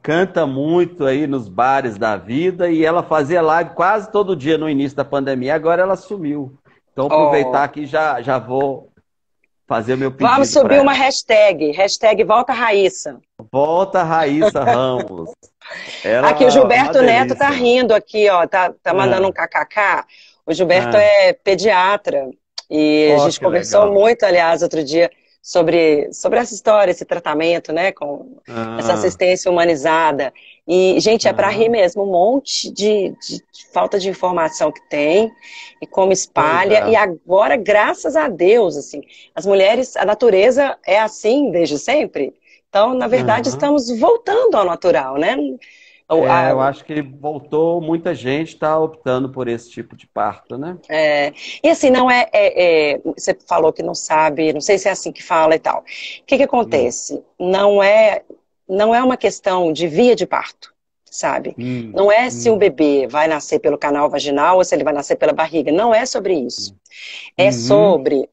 canta muito aí nos bares da vida e ela fazia live quase todo dia no início da pandemia, agora ela sumiu. Então, aproveitar Oh. aqui, já vou fazer o meu Vamos pedido para subir uma ela. hashtag Volta Raíssa. Volta, Raíssa Ramos. Aqui o Ela é uma Gilberto Neto tá delícia. rindo aqui, ó, tá mandando um Ah, kkk. O Gilberto ah. é pediatra e a Ó, gente que conversou legal. muito, aliás, outro dia sobre essa história, esse tratamento, né, com essa Ah, assistência humanizada. E, gente, é para rir ah. mesmo, um monte de falta de informação que tem e como Pois espalha. E é. agora, graças a Deus, assim, as mulheres, a natureza é assim desde sempre. Então, na verdade, Aham. estamos voltando ao natural, né? É, eu acho que voltou, muita gente está optando por esse tipo de parto, né? E assim, não você falou que não sabe, não sei se é assim que fala e tal. O que que Hum, acontece? Não é uma questão de via de parto, sabe? hum, Não é se o hum, bebê vai nascer pelo canal vaginal ou se ele vai nascer pela barriga. Não é sobre isso. hum. É Uhum, sobre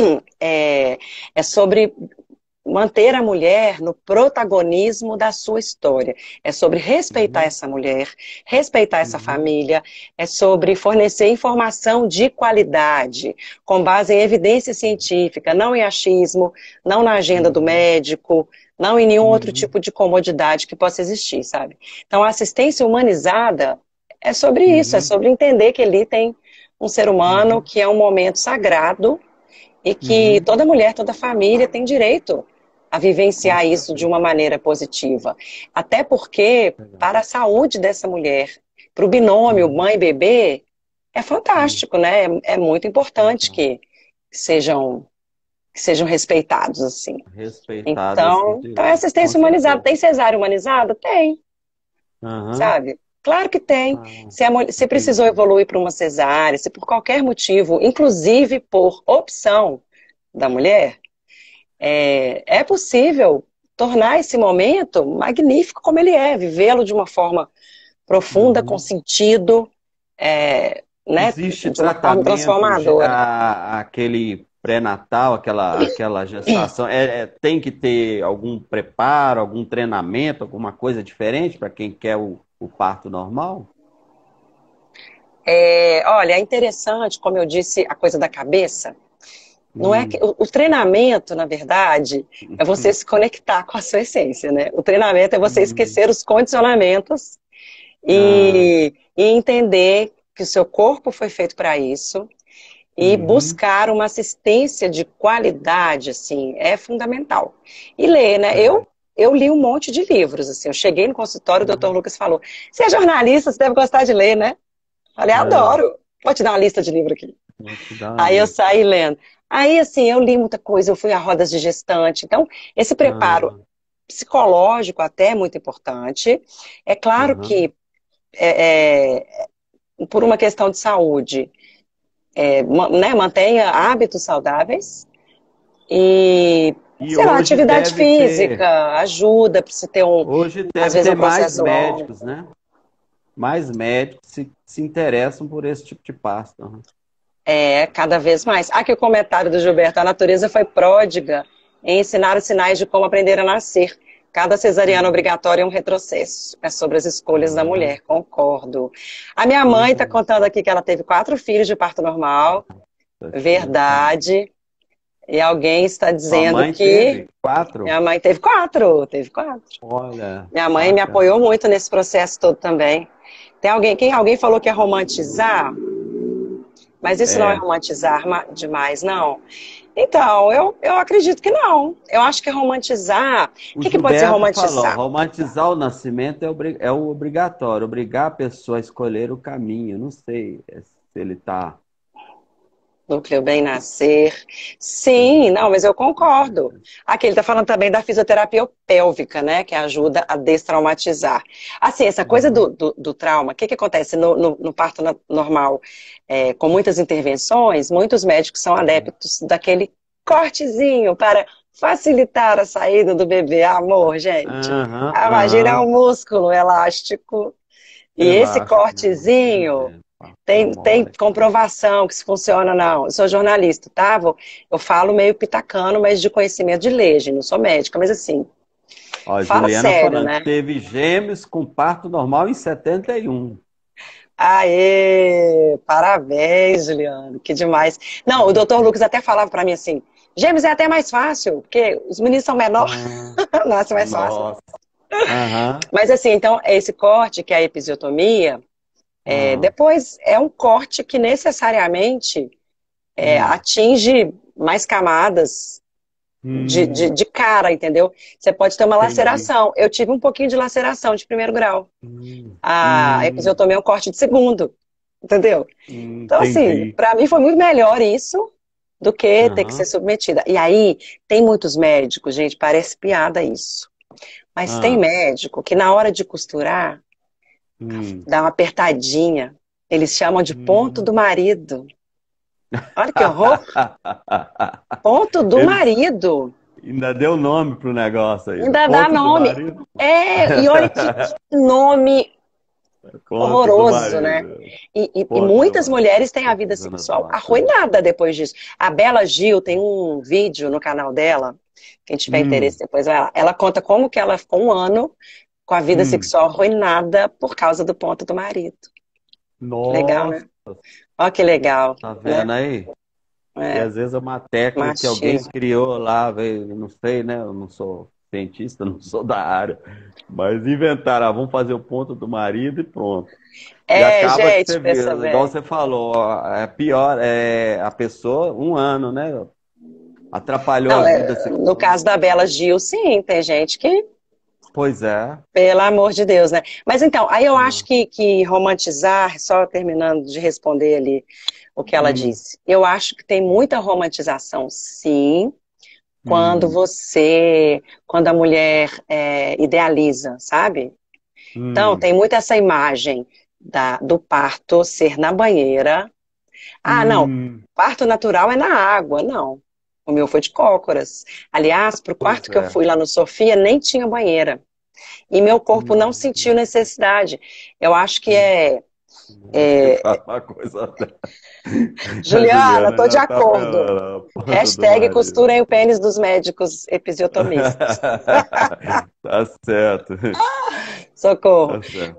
é sobre manter a mulher no protagonismo da sua história. É sobre respeitar uhum, essa mulher, respeitar essa uhum, família, é sobre fornecer informação de qualidade, com base em evidência científica, não em achismo, não na agenda do uhum, médico, não em nenhum outro uhum, tipo de comodidade que possa existir, sabe? Então, a assistência humanizada é sobre isso, é uhum, sobre entender que ali tem um ser humano uhum, que é um momento sagrado e que uhum. toda mulher, toda família tem direito a Com vivenciar isso de certeza. uma maneira positiva. Até porque, Legal. para a saúde dessa mulher, para o binômio Uhum, mãe-bebê, é uhum. fantástico, né? É muito importante Legal. que sejam, que sejam respeitados, assim. Respeitado esses Então é direitos, com assistência humanizada. certeza. Tem cesárea humanizada? Tem, Aham. sabe? Claro que tem. Ah, Se precisou entendi. evoluir para uma cesárea, se por qualquer motivo, inclusive por opção da mulher, é possível tornar esse momento magnífico como ele é, vivê-lo de uma forma profunda, com Uhum. sentido, né, Existe de uma forma tratamento, transformadora. aquele pré-natal, aquela gestação, tem que ter algum preparo, algum treinamento, alguma coisa diferente para quem quer o parto normal? Olha, é interessante, como eu disse, a coisa da cabeça. Não é que, Hum. o treinamento, na verdade, é você se conectar com a sua essência, né? O treinamento é você Hum. esquecer os condicionamentos Ah. e entender que o seu corpo foi feito para isso. E Uhum. buscar uma assistência de qualidade, assim, é fundamental. E ler, né? É. Eu li um monte de livros, assim. Eu cheguei no consultório, o doutor Uhum. Lucas falou: você é jornalista, você deve gostar de ler, né? Falei: É. adoro. Vou te dar uma lista de livro aqui. Vou te dar uma Aí eu lista. saí lendo. Aí, assim, eu li muita coisa, eu fui a rodas de gestante. Então, esse preparo Ah. psicológico até é muito importante. É claro Aham. que, é, por uma questão de saúde, né, mantenha hábitos saudáveis e, E sei lá, atividade física ajuda para você ter hoje às deve vezes ter um mais processo longo. médicos, né? Mais médicos se interessam por esse tipo de pasta. Aham. Cada vez mais. Aqui o comentário do Gilberto: a natureza foi pródiga em ensinar os sinais de como aprender a nascer. Cada cesariana Hum. obrigatória é um retrocesso. É sobre as escolhas da Ah, mulher, concordo. A minha que mãe está bom. contando aqui que ela teve 4 filhos de parto normal, Nossa, filho, parabéns. verdade. E alguém está Sua dizendo mãe que teve 4? minha mãe teve 4. Olha, Minha mãe me bacana. apoiou muito nesse processo todo também. Alguém falou que é romantizar, mas isso não é É, romantizar demais, não. Então, eu acredito que não. Eu acho que é romantizar. O o que pode ser Gilberto falou, romantizar? romantizar o nascimento é o obrigatório, obrigar a pessoa a escolher o caminho. Não sei se ele está. Núcleo bem nascer. Sim, não, mas eu concordo. Aqui ele está falando também da fisioterapia pélvica, né? Que ajuda a destraumatizar. Assim, essa coisa do trauma, o que acontece no parto normal? Com muitas intervenções, muitos médicos são adeptos daquele cortezinho para facilitar a saída do bebê. Amor, gente. Aham, A vagina é aham. um músculo elástico. E esse Elástico, não, com cortezinho. certeza. Tem Mole. comprovação que isso funciona, não. Eu sou jornalista, tá? Eu falo meio pitacano, mas de conhecimento de legem, não sou médica, mas assim, Ó, Fala Juliana sério, falando, né? teve gêmeos com parto normal em 71. Aê! Parabéns, Juliano, que demais. Não, o doutor Lucas até falava pra mim assim, gêmeos é até mais fácil, porque os meninos são menores, Ah, nasce mais fácil. nossa. Aham. Mas assim, então, esse corte, que é a episiotomia, Ah, depois é um corte que necessariamente hum, atinge mais camadas hum, de cara, entendeu? Você pode ter uma entendi. laceração. Eu tive um pouquinho de laceração de primeiro grau. A Hum, episiotomia é um corte de segundo, entendeu? Então, assim, entendi. para mim foi muito melhor isso do que ter que ser Aham. submetida. E aí, tem muitos médicos, gente, parece piada isso. Mas tem Ah, médico que na hora de costurar, hum, dá uma apertadinha. Eles chamam de ponto do hum. marido. Olha que horror! Ponto do Eles marido. ainda deu nome pro negócio ainda. Ainda dá Ponto do nome. marido. E olha que nome Ponto do horroroso, né? marido. E Ponto do muitas marido. mulheres têm a Tô vida fazendo as sexual notas aí. arruinada depois disso. A Bela Gil tem um vídeo no canal dela, quem tiver interesse Hum, depois vai lá. Ela conta como que ela ficou um ano com a vida hum. sexual arruinada por causa do ponto do marido. Legal, Nossa, né? Olha que legal, tá né? vendo aí? E É, às vezes é uma técnica que alguém machismo. criou lá, veio, não sei, né? Eu não sou cientista, não sou da área, mas inventaram, vamos fazer o ponto do marido e pronto. E acaba que Gente, você pensa vê, igual bem. você falou, ó, é pior, é a pessoa, um ano, né? Atrapalhou a Não, vida no sexual. caso da Bela Gil, sim, tem gente que, Pois é. pelo amor de Deus, né? Mas então, aí eu acho Ah, que romantizar, só terminando de responder ali o que ela hum, disse, eu acho que tem muita romantização, sim, hum, quando a mulher idealiza, sabe? Então, hum, tem muito essa imagem do parto ser na banheira. Ah, não, hum. parto natural é na água. Não, o meu foi de cócoras. Aliás, para o Pois quarto que eu é. fui lá no Sofia, nem tinha banheira. E meu corpo não sentiu Hum. necessidade. Eu acho que Você fala uma coisa dessa. A Juliana, Juliana tô de já tá acordo. pela ponta do Hashtag marido. costurem o pênis dos médicos episiotomistas. Tá certo. Socorro. Tá certo.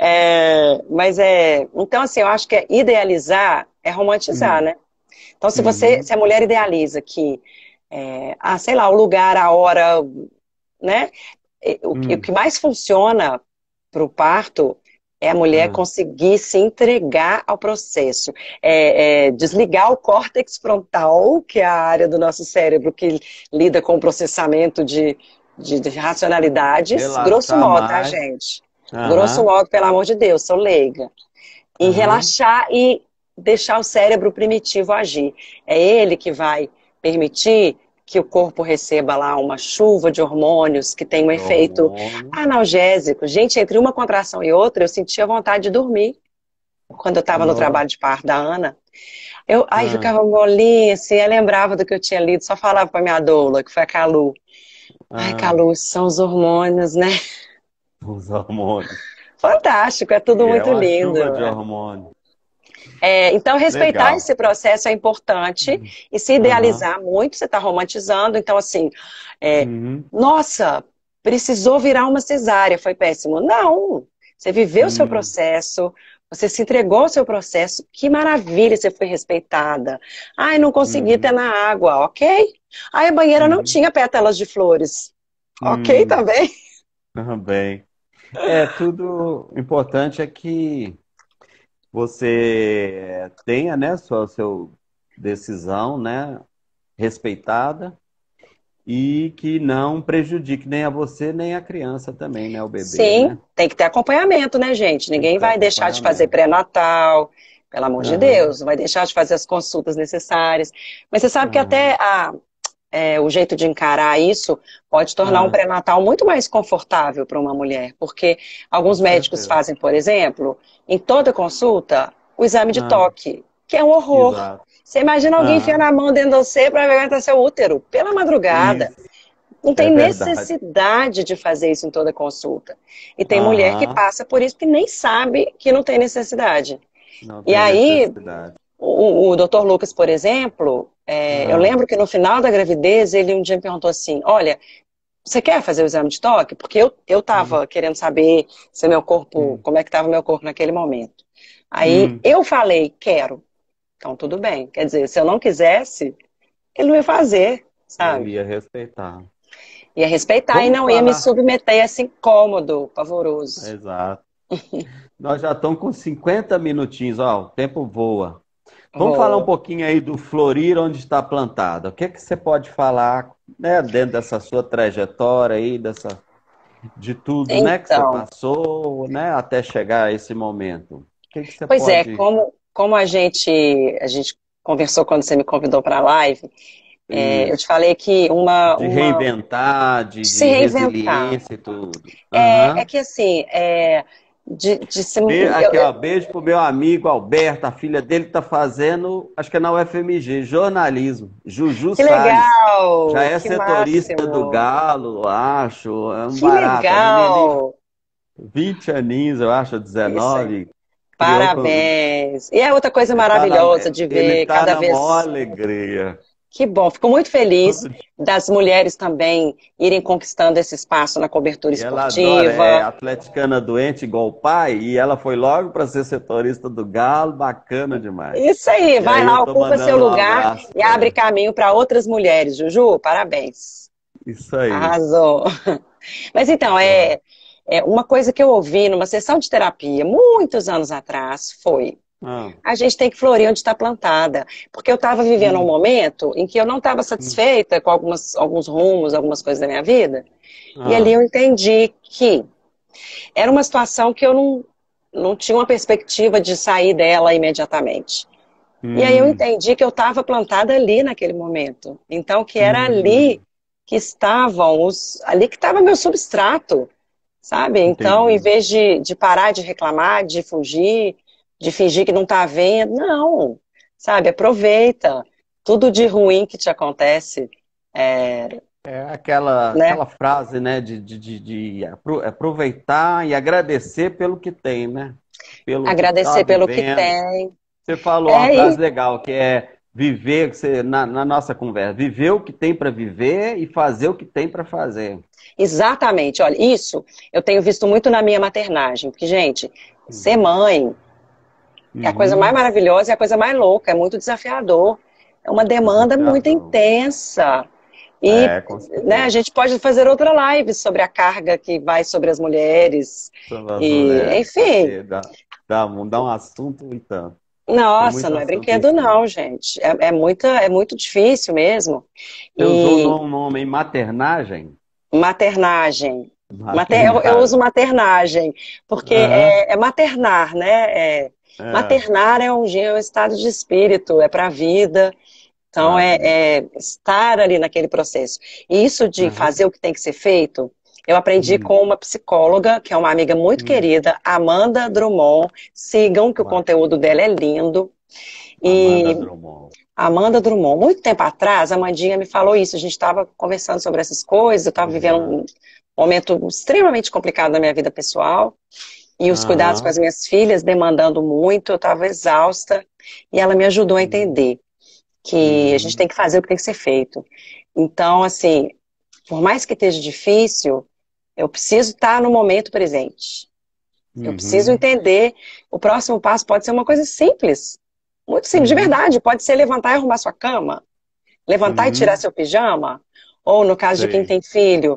Então assim, eu acho que idealizar é romantizar, Hum, né? Então uhum, se a mulher idealiza que, sei lá, o lugar, a hora, né? O que hum, mais funciona para o parto é a mulher ah, conseguir se entregar ao processo. Desligar o córtex frontal, que é a área do nosso cérebro que lida com o processamento de racionalidades. Grosso relaxar modo, tá, mais. gente? Grosso Aham, modo, pelo amor de Deus, sou leiga. E aham. relaxar e deixar o cérebro primitivo agir. É ele que vai permitir que o corpo receba lá uma chuva de hormônios que tem um De efeito hormônio. analgésico. Gente, entre uma contração e outra, eu sentia vontade de dormir quando eu estava no Nossa. trabalho de parto da Ana. Ai, Ah, ficava molinha, assim, eu lembrava do que eu tinha lido, só falava para minha doula, que foi a Calu. Ai, ah, Calu, são os hormônios, né? os hormônios. Fantástico, é tudo E é muito uma lindo. chuva de hormônio. Então, respeitar Legal. esse processo é importante e se Aham. idealizar muito, você está romantizando. Então, assim, é, Uhum. nossa, precisou virar uma cesárea, foi péssimo. Não, você viveu o seu Hum, processo, você se entregou ao seu processo, que maravilha, você foi respeitada. Ai, não consegui ter uhum, na água, ok? Ai, a banheira não uhum, tinha pétalas de flores, ok hum, também? também. É, tudo importante é que você tenha, né, sua decisão, né, respeitada e que não prejudique nem a você, nem a criança também, né, o bebê, Sim, né? tem que ter acompanhamento, né, gente? Tem que Ninguém ter vai deixar de fazer acompanhamento. pré-natal, pelo amor de Aham, Deus, não vai deixar de fazer as consultas necessárias. Mas você sabe que aham, até o jeito de encarar isso pode tornar um ah, pré-natal muito mais confortável para uma mulher, porque com alguns médicos certeza. fazem, por exemplo, em toda consulta, o exame de Ah, toque, que é um horror. exato. Você imagina alguém enfiando Ah, a mão dentro de você para ver onde está seu útero, pela madrugada. isso Não é tem verdade. necessidade de fazer isso em toda consulta. E tem mulher que Aham, passa por isso que nem sabe que não tem necessidade. não E tem aí, necessidade. o doutor Lucas, por exemplo, eu Ah, lembro que no final da gravidez, ele um dia me perguntou assim, olha, você quer fazer o exame de toque? Porque eu tava querendo saber se meu corpo, como é que estava o meu corpo naquele momento. Aí eu falei, quero. Então tudo bem. Quer dizer, se eu não quisesse, ele não ia fazer, Ele sabe? ia respeitar. Ia respeitar e Vamos não ia me falar. submeter a esse incômodo pavoroso. Exato. Nós já estamos com 50 minutinhos, ó, o tempo voa. Vamos falar um Vou. pouquinho aí do Florir, onde está plantada. O que é que você pode falar, né, dentro dessa sua trajetória aí, de tudo, né, que você Então, passou, né, até chegar a esse momento? O que é que você pois é, pode como a gente conversou quando você me convidou para a live, eu te isso, falei que de reinventar, de, de se de reinventar. resiliência e tudo? É Aham. que assim, de se, Aqui, ó, beijo pro meu amigo Alberto, a filha dele tá fazendo, acho que é na UFMG, jornalismo. Juju que Salles, já legal, é que setorista do máximo, Galo, eu acho, é um que barato. A menininha, legal. 20 aninhos, eu acho, Isso aí. 19, criou com... Parabéns. E é outra coisa Ele maravilhosa de ele ver tá cada na maior vez. alegria. Que bom, fico muito feliz Todo das mulheres também irem conquistando esse espaço na cobertura E ela adora, é esportiva. atleticana doente igual o pai, e ela foi logo para ser setorista do Galo, bacana demais. Isso aí, E vai aí eu lá, tô ocupa seu mandando um lugar abraço e para abre ela. caminho para outras mulheres, Juju. Parabéns. Isso aí. Arrasou. Mas então, Show. uma coisa que eu ouvi numa sessão de terapia muitos anos atrás foi: Ah, a gente tem que florir onde está plantada. Porque eu estava vivendo um hum, momento em que eu não estava hum, satisfeita com alguns rumos, algumas coisas da minha vida. E ali ah, eu entendi que era uma situação que eu não tinha uma perspectiva de sair dela imediatamente. E aí eu hum, entendi que eu estava plantada ali naquele momento. Então, que era ali hum, que estavam ali que estava meu substrato, sabe? Então, em entendi. vez de parar de reclamar, de fugir, de fingir que não está vendo, não, sabe? Aproveita tudo de ruim que te acontece, é, É aquela, né? aquela frase, né, aproveitar e agradecer pelo que tem, né? Pelo que está Agradecer pelo que vivendo. tem. Você falou uma É, frase legal, que é viver, que você, na nossa conversa, viver o que tem para viver e fazer o que tem para fazer. exatamente. Olha, isso eu tenho visto muito na minha maternagem, porque, gente, ser Uhum. mãe é a coisa mais Uhum. maravilhosa e a coisa mais louca, é muito desafiador, é uma demanda muito Desafiador. intensa. E, É, com né, a certeza. gente pode fazer outra live sobre a carga que vai sobre as mulheres. Sobre as E, mulheres, enfim, porque dá um assunto e tanto. Tem nossa, muito não é assunto em brinquedo cima. não, gente. É muito difícil mesmo. Você usou E um nome em maternagem? maternagem. Eu uso Maternagem. maternagem, porque Aham. é maternar, né? É, Maternar é um estado de espírito, é para a vida. Então, pra vida. estar ali naquele processo. E isso de Aham. fazer o que tem que ser feito, eu aprendi Hum, com uma psicóloga, que é uma amiga muito hum. querida, Amanda Drummond. Sigam, que o conteúdo dela é lindo. Amanda E Drummond. Amanda Drummond, muito tempo atrás, a Amandinha me falou isso. A gente estava conversando sobre essas coisas, eu estava vivendo Aham. um momento extremamente complicado na minha vida pessoal. E os cuidados com as Aham. minhas filhas demandando muito, eu estava exausta. E ela me ajudou a Hum, entender que a gente uhum. tem que fazer o que tem que ser feito. Então, assim, por mais que esteja difícil, eu preciso estar no momento presente. Eu preciso Uhum. entender. O próximo passo pode ser uma coisa simples, muito simples, de Uhum. verdade. Pode ser levantar e arrumar sua cama, levantar e tirar Uhum. seu pijama, ou no caso de quem Sei. tem filho,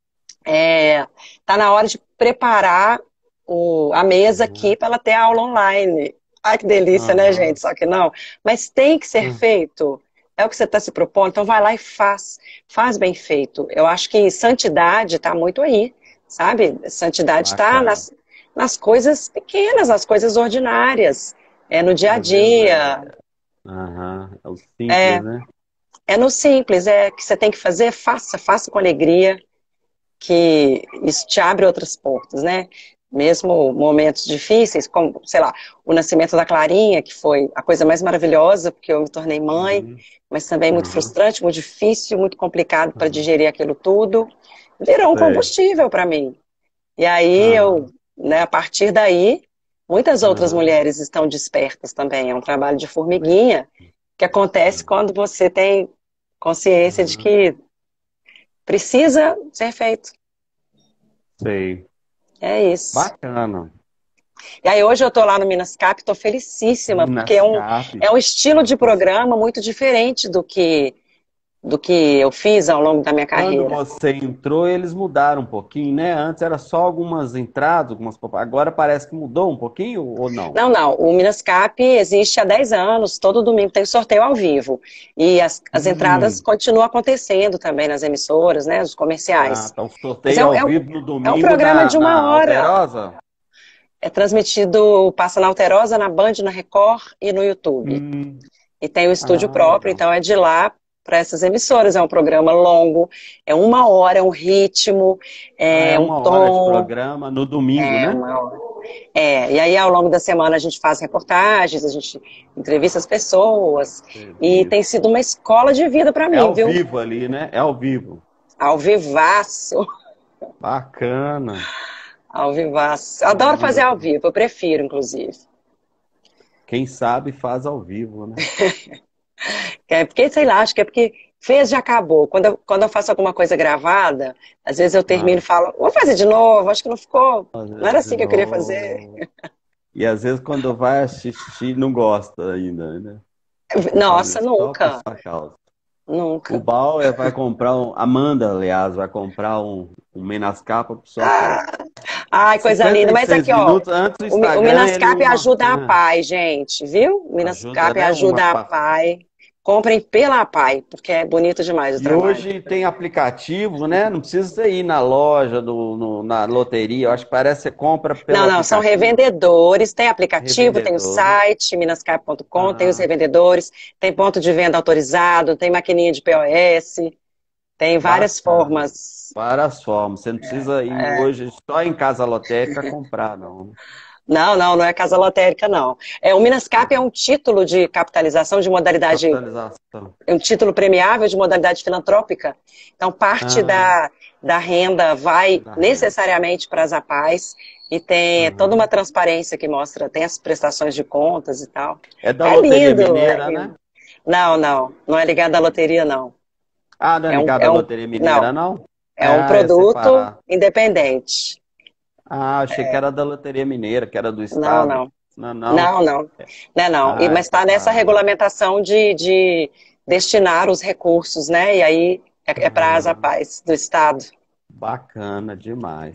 tá na hora de preparar a mesa aqui Uhum. para ela ter aula online. Ai, que delícia, né, gente? Aham. Só que não. Mas tem que ser feito. É o que você está se propondo. Então vai lá e faz. Faz bem feito. Eu acho que santidade está muito aí, sabe? Santidade está Bacana. nas coisas pequenas, nas coisas ordinárias. É no dia a Às vezes dia. aham, é o simples, É, né? é no simples. É que você tem que fazer, faça com alegria, que isso te abre outras portas, né? Mesmo momentos difíceis, como, sei lá, o nascimento da Clarinha, que foi a coisa mais maravilhosa, porque eu me tornei mãe, Uhum. mas também muito Aham. frustrante, muito difícil, muito complicado para Aham. digerir aquilo tudo, virou um Sei. combustível para mim. E aí Aham. né, a partir daí, muitas outras Aham. mulheres estão despertas também. É um trabalho de formiguinha que acontece quando você tem consciência de Aham. que precisa ser feito. Sei. É isso. Bacana. E aí hoje eu tô lá no Minascap, tô felicíssima, porque é um estilo de programa muito diferente do que eu fiz ao longo da minha Quando carreira. você entrou, eles mudaram um pouquinho, né? Antes era só algumas entradas, agora parece que mudou um pouquinho ou não? Não, não. O Minascap existe há 10 anos, todo domingo tem sorteio ao vivo. E as entradas continuam acontecendo também nas emissoras, né? Os comerciais. Tá. O Mas sorteio ao vivo no é um domingo programa de na 1 hora. Alterosa? É transmitido, passa na Alterosa, na Band, na Record e no YouTube. E tem o estúdio próprio, legal. então é de lá para essas emissoras. É um programa longo, é 1 hora, é um ritmo, é um 1 hora de tom. programa no domingo, né? 1 hora. E aí ao longo da semana a gente faz reportagens, a gente entrevista as pessoas. E tem sido uma escola de vida para mim, viu? É ao vivo ali, né? É ao vivo. Ao vivaço. Bacana. Ao vivaço. Adoro fazer ao vivo, eu prefiro, inclusive. Quem sabe faz ao vivo, né? Porque, sei lá, acho que é porque fez, já acabou. Quando eu faço alguma coisa gravada, às vezes eu termino e falo, vou fazer de novo, acho que não ficou. Não era assim que eu queria fazer. E às vezes quando vai assistir, não gosta ainda, né? Nossa, Só por nunca. sua causa. Nunca. O Bauer vai comprar Amanda, aliás, vai comprar um Menascapa por sua causa. Ai, coisa linda. Mas aqui, ó, Antes do o Instagram, Minascap ajuda a PAI, gente, viu? O Minascap ajuda a PAI. Comprem pela PAI, porque é bonito demais o trabalho. E hoje tem aplicativo, né? Não precisa ir na loja, na loteria. Eu acho que parece que você compra pelo aplicativo. São revendedores. Tem aplicativo, tem o site, minascap.com, tem os revendedores, tem ponto de venda autorizado, tem maquininha de POS, tem várias formas. Várias formas. Você não precisa ir hoje só em casa lotérica comprar, não. Não é casa lotérica, não. O Minascap é um título de capitalização de modalidade. É um título premiável de modalidade filantrópica. Então, parte da renda vai necessariamente para as APAES e tem toda uma transparência que mostra, tem as prestações de contas e tal. É da Loteria lindo, Mineira, né? Não é ligado à loteria, não. Não é ligado à Loteria Mineira, não? É um produto independente. Achei que era da Loteria Mineira, que era do Estado. Não. Mas está nessa regulamentação de destinar os recursos, né? E aí é para as APAES do Estado. Bacana demais.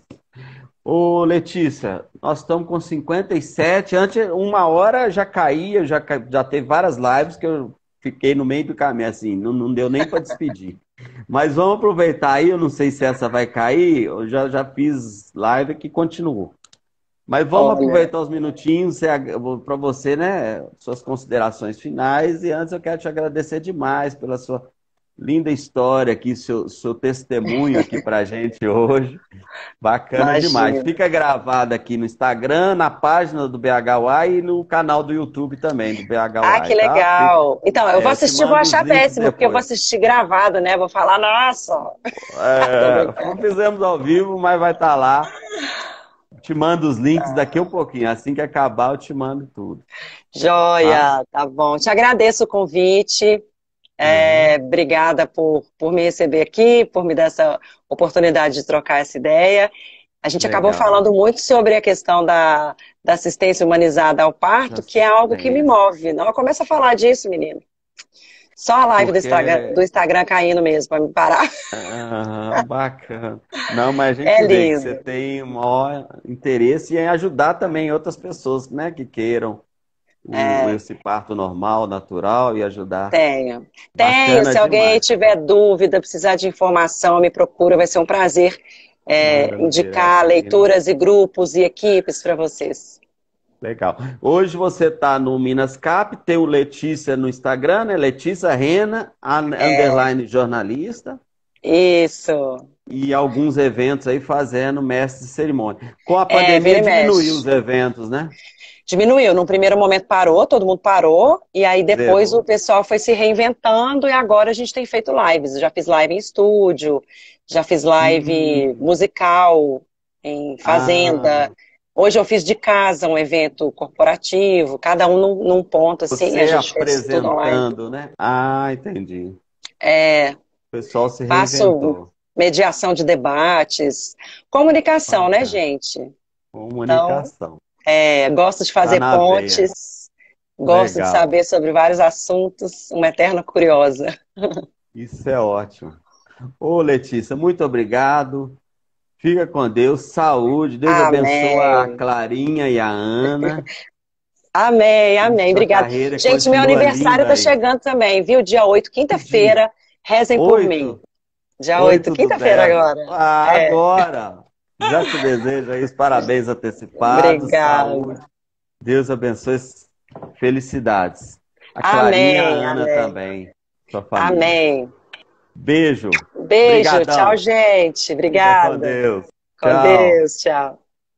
Ô, Letícia, nós estamos com 57. Antes, 1 hora já caía, já teve várias lives que eu fiquei no meio do caminho, assim, não deu nem para despedir. Mas vamos aproveitar aí, eu não sei se essa vai cair, eu já fiz live que continuou. Mas vamos aproveitar os minutinhos para você, né? Suas considerações finais. E antes eu quero te agradecer demais pela sua linda história aqui, seu testemunho aqui pra gente hoje. Bacana demais. Fica gravado aqui no Instagram, na página do BHY e no canal do YouTube também, do BHY. Que legal. Então, eu vou assistir, vou achar péssimo, porque eu vou assistir gravado, né? Vou falar, nossa. Não fizemos ao vivo, mas vai estar lá. Te mando os links daqui um pouquinho. Assim que acabar, eu te mando tudo. Joia, tá bom. Te agradeço o convite. Obrigada por me receber aqui, por me dar essa oportunidade de trocar essa ideia. A gente acabou falando muito sobre a questão da assistência humanizada ao parto, que é algo que me move. Não, começa a falar disso, menino. Só a live do Instagram caindo mesmo, para me parar. Bacana. Não, mas a gente vê que você tem um maior interesse em ajudar também outras pessoas, né, que queiram esse parto normal, natural e ajudar. Tenho. Se alguém tiver dúvida, precisar de informação, me procura, vai ser um prazer indicar leituras e grupos e equipes para vocês. Legal. Hoje você está no Minascap, tem o Letícia no Instagram, né? Letícia Rena, underline jornalista. Isso. E alguns eventos aí fazendo mestre de cerimônia. Com a pandemia diminuiu os eventos, né? Diminuiu. No primeiro momento parou, todo mundo parou, e aí depois o pessoal foi se reinventando e agora a gente tem feito lives. Eu já fiz live em estúdio, já fiz live musical, em fazenda. Hoje eu fiz de casa um evento corporativo, cada um num ponto, assim. Você a gente apresentando, né? Entendi. O pessoal se reinventou. mediação de debates, comunicação, né, Bacana. gente? Então, Comunicação. gosto de Tá fazer na veia. pontes, gosto de Legal. saber sobre vários assuntos, uma eterna curiosa. Isso é ótimo. Ô, Letícia, muito obrigado. Fica com Deus, saúde. Deus abençoe a Amém. Clarinha e a Ana. Amém, E amém. sua Obrigada. carreira Gente, meu continua aniversário linda tá aí. chegando também, viu? Dia 8, Que dia? quinta-feira. Rezem por mim. 8? Dia 8, 8 do quinta-feira 10. agora. Ah, É, agora! Já te desejo aí os parabéns antecipados, obrigada. saúde. Deus abençoe. Felicidades. A Clarinha e a Amém, Ana amém. também, sua família. Amém. Beijo. Beijo, tchau, Obrigadão. gente. Fica com Obrigada. Deus. Com Tchau. Deus, tchau.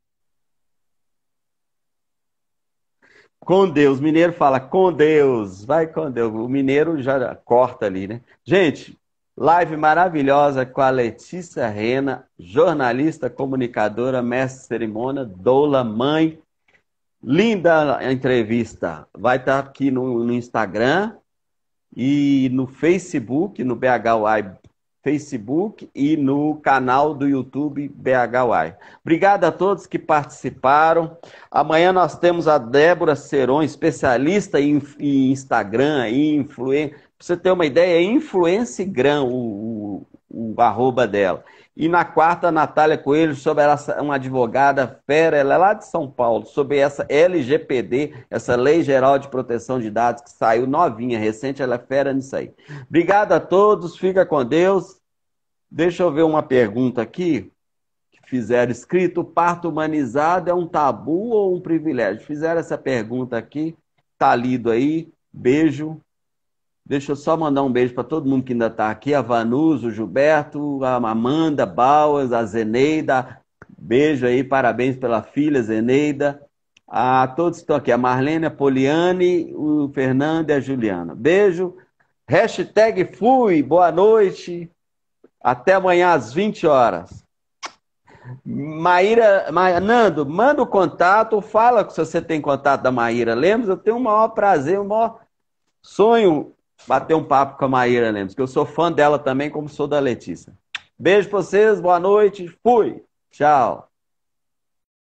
Com Deus. Mineiro fala com Deus. Vai com Deus. O mineiro já corta ali, né? Gente, live maravilhosa com a Letícia Rena, jornalista, comunicadora, mestre de cerimônia, doula, mãe. Linda a entrevista. Vai estar aqui no Instagram e no Facebook, no BHY Facebook e no canal do YouTube BHY. Obrigado a todos que participaram. Amanhã nós temos a Débora Seron, especialista em Instagram e influência. Para você ter uma ideia, é Influencigram o arroba dela. E na quarta, a Natália Coelho, sobre ela, uma advogada fera, ela é lá de São Paulo, sobre essa LGPD, essa Lei Geral de Proteção de Dados, que saiu novinha, recente, ela é fera nisso aí. Obrigado a todos, fica com Deus. Deixa eu ver uma pergunta aqui, que fizeram escrito: parto humanizado é um tabu ou um privilégio? Fizeram essa pergunta aqui, tá lido aí, beijo. Deixa eu só mandar um beijo para todo mundo que ainda está aqui. A Vanusa, o Gilberto, a Amanda Bauer, a Zeneida. Beijo aí, parabéns pela filha, Zeneida. A todos que estão aqui. A Marlene, a Poliane, o Fernando e a Juliana. Beijo. Hashtag fui. Boa noite. Até amanhã às 20 horas. Nando, manda o contato. Fala se você tem contato da Maíra Lemos. Eu tenho o maior prazer, o maior sonho bater um papo com a Maíra Lemos, que eu sou fã dela também, como sou da Letícia. Beijo pra vocês, boa noite, fui, tchau.